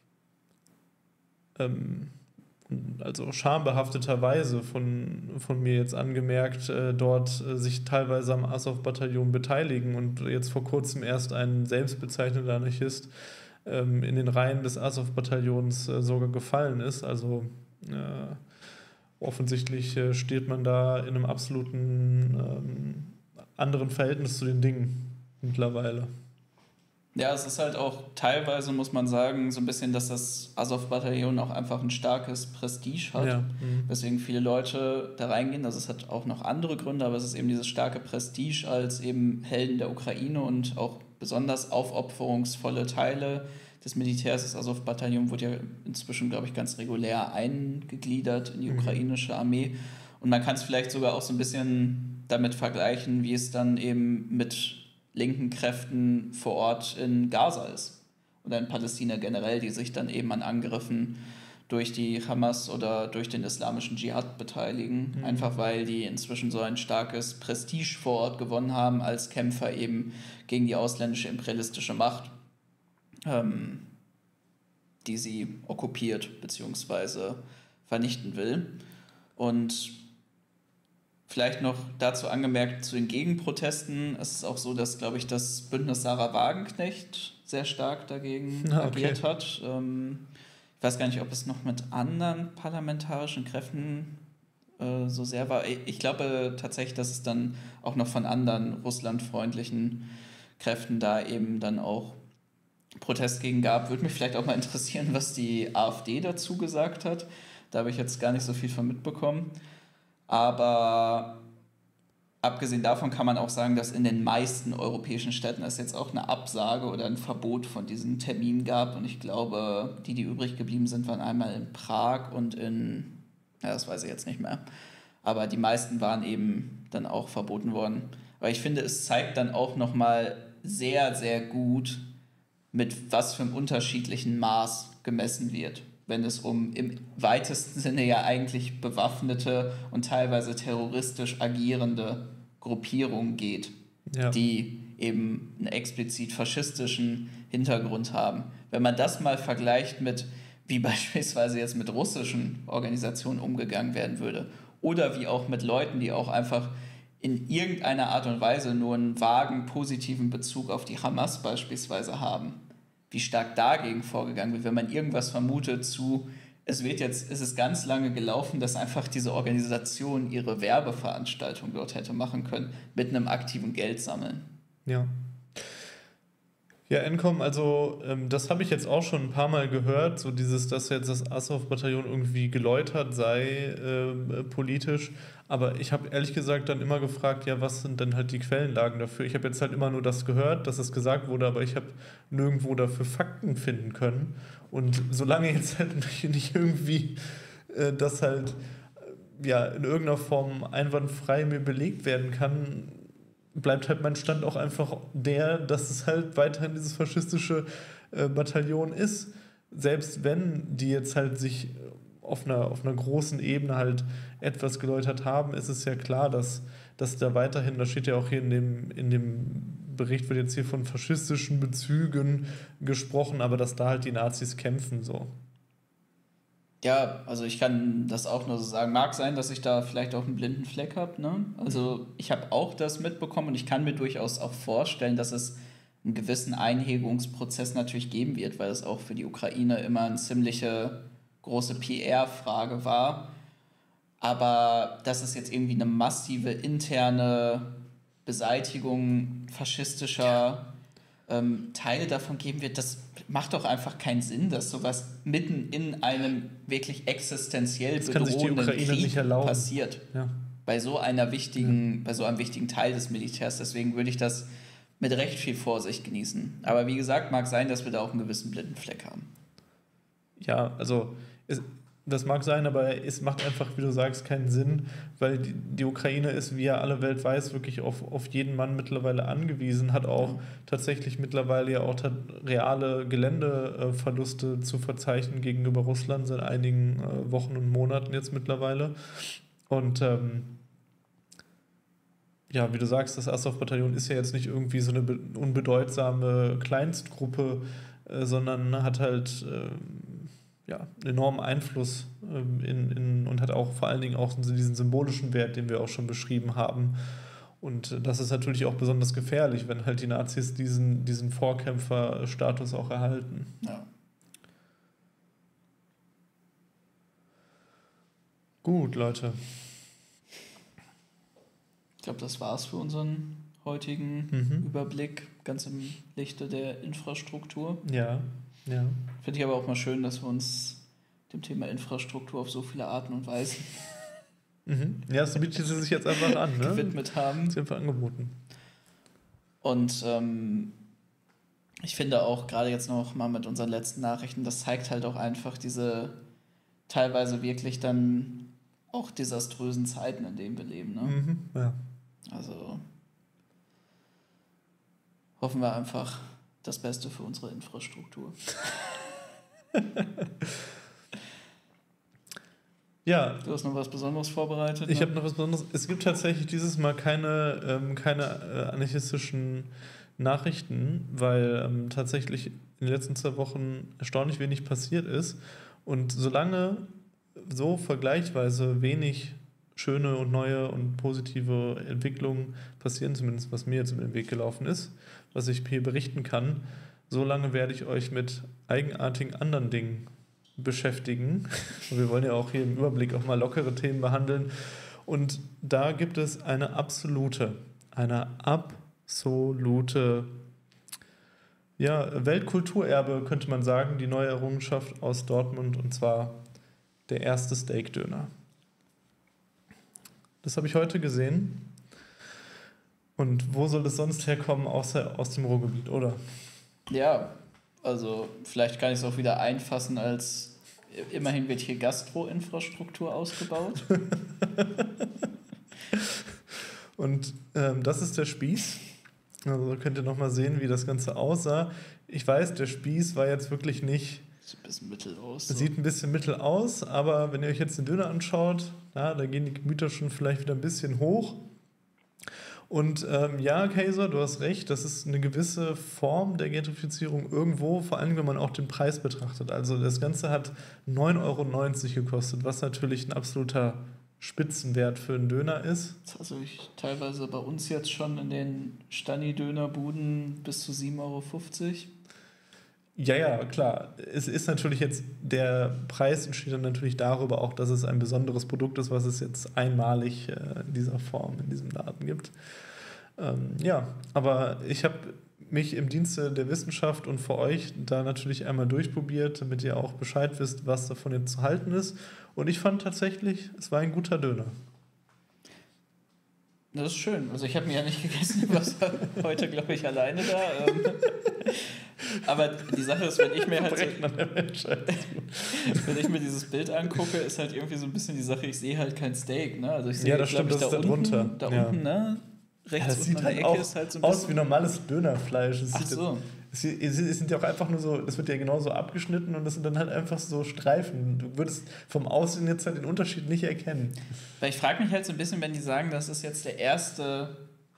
ähm, also schambehafteterweise von, von mir jetzt angemerkt, äh, dort äh, sich teilweise am Azov-Bataillon beteiligen und jetzt vor kurzem erst ein selbstbezeichneter Anarchist ähm, in den Reihen des Azov-Bataillons äh, sogar gefallen ist. Also äh, offensichtlich äh, steht man da in einem absoluten ähm, anderen Verhältnis zu den Dingen mittlerweile. Ja, es ist halt auch teilweise, muss man sagen, so ein bisschen, dass das Azov-Bataillon auch einfach ein starkes Prestige hat, ja. mhm. weswegen viele Leute da reingehen. Also es hat auch noch andere Gründe, aber es ist eben dieses starke Prestige als eben Helden der Ukraine und auch besonders aufopferungsvolle Teile des Militärs. Das Azov-Bataillon wurde ja inzwischen, glaube ich, ganz regulär eingegliedert in die mhm. ukrainische Armee. Und man kann es vielleicht sogar auch so ein bisschen damit vergleichen, wie es dann eben mit linken Kräften vor Ort in Gaza ist oder in Palästina generell, die sich dann eben an Angriffen durch die Hamas oder durch den islamischen Dschihad beteiligen, mhm. einfach weil die inzwischen so ein starkes Prestige vor Ort gewonnen haben als Kämpfer eben gegen die ausländische imperialistische Macht, ähm, die sie okkupiert bzw. vernichten will. Und vielleicht noch dazu angemerkt, zu den Gegenprotesten, es ist auch so, dass, glaube ich, das Bündnis Sarah Wagenknecht sehr stark dagegen ah, okay. agiert hat. Ähm, ich weiß gar nicht, ob es noch mit anderen parlamentarischen Kräften äh, so sehr war. Ich glaube tatsächlich, dass es dann auch noch von anderen russlandfreundlichen Kräften da eben dann auch Protest gegen gab. Würde mich vielleicht auch mal interessieren, was die AfD dazu gesagt hat. Da habe ich jetzt gar nicht so viel von mitbekommen. Aber abgesehen davon kann man auch sagen, dass in den meisten europäischen Städten es jetzt auch eine Absage oder ein Verbot von diesen Terminen gab. Und ich glaube, die, die übrig geblieben sind, waren einmal in Prag und in, ja, das weiß ich jetzt nicht mehr. Aber die meisten waren eben dann auch verboten worden. Aber ich finde, es zeigt dann auch nochmal sehr, sehr gut, mit was für einem unterschiedlichen Maß gemessen wird, wenn es um im weitesten Sinne ja eigentlich bewaffnete und teilweise terroristisch agierende Gruppierungen geht, ja. die eben einen explizit faschistischen Hintergrund haben. Wenn man das mal vergleicht mit, wie beispielsweise jetzt mit russischen Organisationen umgegangen werden würde oder wie auch mit Leuten, die auch einfach in irgendeiner Art und Weise nur einen vagen positiven Bezug auf die Hamas beispielsweise haben, wie stark dagegen vorgegangen wird, wenn man irgendwas vermutet zu, es wird jetzt, es ist ganz lange gelaufen, dass einfach diese Organisation ihre Werbeveranstaltung dort hätte machen können, mit einem aktiven Geld sammeln. Ja. Ja, Encom, also ähm, das habe ich jetzt auch schon ein paar Mal gehört, so dieses, dass jetzt das Azov-Bataillon irgendwie geläutert sei äh, politisch, aber ich habe ehrlich gesagt dann immer gefragt, ja, was sind denn halt die Quellenlagen dafür? Ich habe jetzt halt immer nur das gehört, dass es gesagt wurde, aber ich habe nirgendwo dafür Fakten finden können und solange jetzt halt nicht irgendwie äh, das halt äh, ja, in irgendeiner Form einwandfrei mir belegt werden kann, bleibt halt mein Stand auch einfach der, dass es halt weiterhin dieses faschistische äh, Bataillon ist. Selbst wenn die jetzt halt sich auf einer, auf einer großen Ebene halt etwas geläutert haben, ist es ja klar, dass, dass da weiterhin, das steht ja auch hier in dem, in dem Bericht, wird jetzt hier von faschistischen Bezügen gesprochen, aber dass da halt die Nazis kämpfen, so. Ja, also ich kann das auch nur so sagen. Mag sein, dass ich da vielleicht auch einen blinden Fleck habe. Ne? Also ich habe auch das mitbekommen und ich kann mir durchaus auch vorstellen, dass es einen gewissen Einhegungsprozess natürlich geben wird, weil es auch für die Ukraine immer eine ziemliche große P R-Frage war. Aber dass es jetzt irgendwie eine massive interne Beseitigung faschistischer ähm, Teile davon geben wird, das macht doch einfach keinen Sinn, dass sowas mitten in einem wirklich existenziell bedrohenden Krieg passiert. Ja. Bei so einer wichtigen, ja. bei so einem wichtigen Teil des Militärs. Deswegen würde ich das mit recht viel Vorsicht genießen. Aber wie gesagt, mag sein, dass wir da auch einen gewissen blinden Fleck haben. Ja, also es, das mag sein, aber es macht einfach, wie du sagst, keinen Sinn, weil die, die Ukraine ist, wie ja alle Welt weiß, wirklich auf, auf jeden Mann mittlerweile angewiesen, hat auch ja. tatsächlich mittlerweile ja auch reale Geländeverluste zu verzeichnen gegenüber Russland seit einigen äh, Wochen und Monaten jetzt mittlerweile. Und ähm, ja, wie du sagst, das Azov-Bataillon ist ja jetzt nicht irgendwie so eine be- unbedeutsame Kleinstgruppe, äh, sondern hat halt äh, ja, einen enormen Einfluss ähm, in, in, und hat auch vor allen Dingen auch diesen symbolischen Wert, den wir auch schon beschrieben haben. Und das ist natürlich auch besonders gefährlich, wenn halt die Nazis diesen, diesen Vorkämpferstatus auch erhalten. Ja. Gut, Leute. Ich glaube, das war's für unseren heutigen mhm. Überblick, ganz im Lichte der Infrastruktur. Ja. Ja. Finde ich aber auch mal schön, dass wir uns dem Thema Infrastruktur auf so viele Arten und Weisen mhm. ja, das bietet sie sich jetzt einfach an, ne? gewidmet haben. Das ist einfach angeboten. Und ähm, ich finde auch gerade jetzt noch mal mit unseren letzten Nachrichten, das zeigt halt auch einfach diese teilweise wirklich dann auch desaströsen Zeiten, in denen wir leben. Ne? Mhm. Ja. Also hoffen wir einfach, das Beste für unsere Infrastruktur. Ja. Du hast noch was Besonderes vorbereitet? Ich ne? habe noch was Besonderes. Es gibt tatsächlich dieses Mal keine, ähm, keine äh, anarchistischen Nachrichten, weil ähm, tatsächlich in den letzten zwei Wochen erstaunlich wenig passiert ist. Und solange so vergleichsweise wenig schöne und neue und positive Entwicklungen passieren, zumindest was mir jetzt über den Weg gelaufen ist, was ich hier berichten kann, solange werde ich euch mit eigenartigen anderen Dingen beschäftigen. Wir wollen ja auch hier im Überblick auch mal lockere Themen behandeln. Und da gibt es eine absolute, eine absolute ja, Weltkulturerbe, könnte man sagen, die neue Errungenschaft aus Dortmund, und zwar der erste Steak-Döner. Das habe ich heute gesehen. Und wo soll es sonst herkommen, außer aus dem Ruhrgebiet, oder? Ja, also vielleicht kann ich es auch wieder einfassen als immerhin wird hier Gastro-Infrastruktur ausgebaut. Und ähm, das ist der Spieß. Also könnt ihr nochmal sehen, wie das Ganze aussah. Ich weiß, der Spieß war jetzt wirklich nicht... Sieht ein bisschen mittel aus. So. Sieht ein bisschen mittel aus, aber wenn ihr euch jetzt den Döner anschaut, ja, da gehen die Gemüter schon vielleicht wieder ein bisschen hoch. Und ähm, ja, Kaiser, du hast recht, das ist eine gewisse Form der Gentrifizierung irgendwo, vor allem wenn man auch den Preis betrachtet. Also das Ganze hat neun Euro neunzig gekostet, was natürlich ein absoluter Spitzenwert für einen Döner ist. Also ich teilweise bei uns jetzt schon in den Stani-Dönerbuden bis zu sieben Euro fünfzig. Ja, ja, klar. Es ist natürlich jetzt, der Preis entsteht dann natürlich darüber auch, dass es ein besonderes Produkt ist, was es jetzt einmalig äh, in dieser Form, in diesem Laden gibt. Ähm, ja, aber ich habe mich im Dienste der Wissenschaft und für euch da natürlich einmal durchprobiert, damit ihr auch Bescheid wisst, was davon jetzt zu halten ist. Und ich fand tatsächlich, es war ein guter Döner. Das ist schön. Also ich habe mir ja nicht gegessen, was heute, glaube ich, alleine da. Ähm, aber die Sache ist, wenn ich mir halt so, wenn ich mir dieses Bild angucke, ist halt irgendwie so ein bisschen die Sache, ich sehe halt kein Steak, ne? Also ich sehe, ja, das stimmt, ich, das da ist da unten, drunter. Da ja. unten, ne? Rechts ja, das sieht unten halt an der Ecke auch ist halt so ein aus bisschen wie normales Dönerfleisch. Es Ach so. Es, es sind ja auch einfach nur so, das wird ja genauso abgeschnitten und das sind dann halt einfach so Streifen. Du würdest vom Aussehen jetzt halt den Unterschied nicht erkennen. Weil ich frage mich halt so ein bisschen, wenn die sagen, das ist jetzt der erste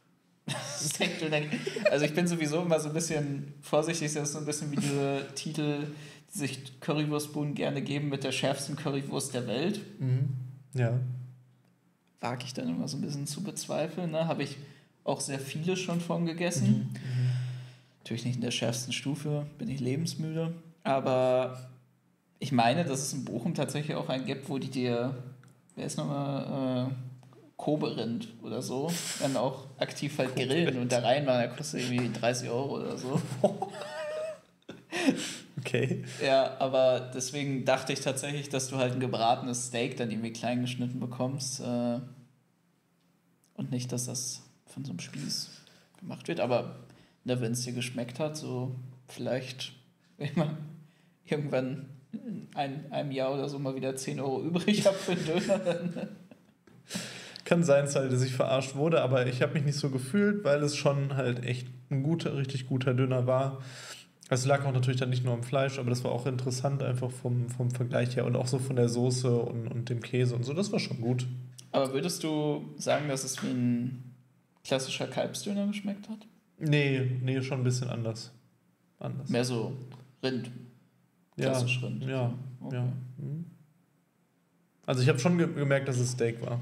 also ich bin sowieso immer so ein bisschen vorsichtig, das ist so ein bisschen wie diese Titel, die sich Currywurstbuden gerne geben mit der schärfsten Currywurst der Welt. Mhm. Ja. Wage ich dann immer so ein bisschen zu bezweifeln. Ne? Habe ich auch sehr viele schon von gegessen. Mhm. Natürlich nicht in der schärfsten Stufe, bin ich lebensmüde. Aber ich meine, dass es in Bochum tatsächlich auch einen gibt, wo die dir, wer ist nochmal, äh, Kobe-Rind oder so, dann auch aktiv halt grillen und da rein war, da kostet irgendwie dreißig Euro oder so. Okay. Ja, aber deswegen dachte ich tatsächlich, dass du halt ein gebratenes Steak dann irgendwie klein geschnitten bekommst äh, und nicht, dass das von so einem Spieß gemacht wird. Aber ne, wenn es dir geschmeckt hat, so vielleicht immer irgendwann in ein, einem Jahr oder so mal wieder zehn Euro übrig habe für einen Döner, dann kann sein, dass ich verarscht wurde, aber ich habe mich nicht so gefühlt, weil es schon halt echt ein guter, richtig guter Döner war. Es lag auch natürlich dann nicht nur am Fleisch, aber das war auch interessant einfach vom, vom Vergleich her und auch so von der Soße und, und dem Käse und so, das war schon gut. Aber würdest du sagen, dass es wie ein klassischer Kalbsdöner geschmeckt hat? Nee, nee, schon ein bisschen anders. anders. Mehr so Rind. Klassisch ja, Rind. Ja, okay. ja. Also ich habe schon ge- gemerkt, dass es Steak war.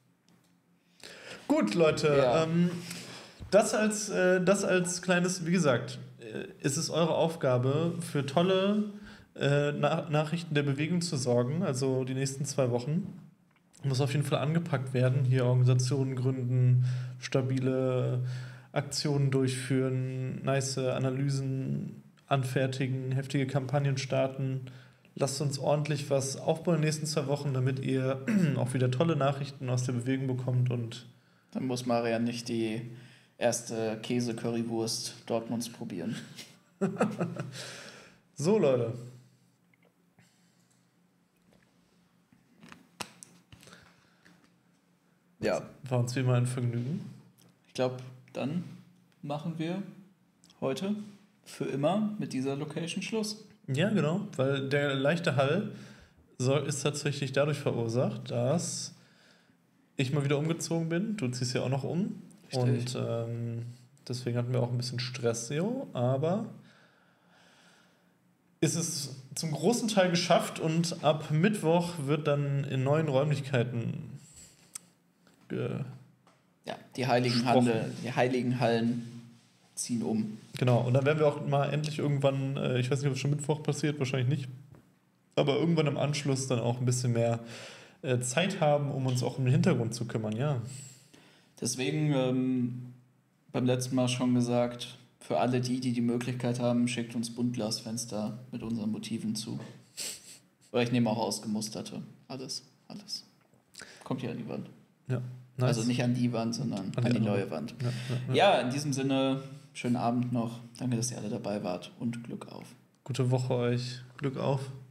Gut, Leute, ja. ähm, das, als, äh, das als kleines, wie gesagt, äh, ist es eure Aufgabe, für tolle äh, Na- Nachrichten der Bewegung zu sorgen, also die nächsten zwei Wochen. Muss auf jeden Fall angepackt werden, hier Organisationen gründen, stabile Aktionen durchführen, nice Analysen anfertigen, heftige Kampagnen starten. Lasst uns ordentlich was aufbauen in den nächsten zwei Wochen, damit ihr auch wieder tolle Nachrichten aus der Bewegung bekommt und dann muss Marian nicht die erste Käse-Currywurst Dortmunds probieren. So, Leute. Ja. War uns wie immer ein Vergnügen. Ich glaube, dann machen wir heute für immer mit dieser Location Schluss. Ja, genau, weil der leichte Hall soll, ist tatsächlich dadurch verursacht, dass ich mal wieder umgezogen bin. Du ziehst ja auch noch um. Richtig. Und ähm, deswegen hatten wir auch ein bisschen Stress, jo, aber ist es zum großen Teil geschafft und ab Mittwoch wird dann in neuen Räumlichkeiten ge- ja, die heiligen, Handel, die heiligen Hallen ziehen um. Genau, und dann werden wir auch mal endlich irgendwann, äh, ich weiß nicht, ob es schon Mittwoch passiert, wahrscheinlich nicht, aber irgendwann im Anschluss dann auch ein bisschen mehr äh, Zeit haben, um uns auch um den Hintergrund zu kümmern, ja. Deswegen ähm, beim letzten Mal schon gesagt, für alle die, die die Möglichkeit haben, schickt uns Buntglasfenster mit unseren Motiven zu. Oder ich nehme auch ausgemusterte. Alles, alles. Kommt hier an die Wand. Ja, nice. Also nicht an die Wand, sondern an, an die neue Wand. Ja, ja, ja. Ja, in diesem Sinne, schönen Abend noch. Danke, dass ihr alle dabei wart und Glück auf. Gute Woche euch. Glück auf.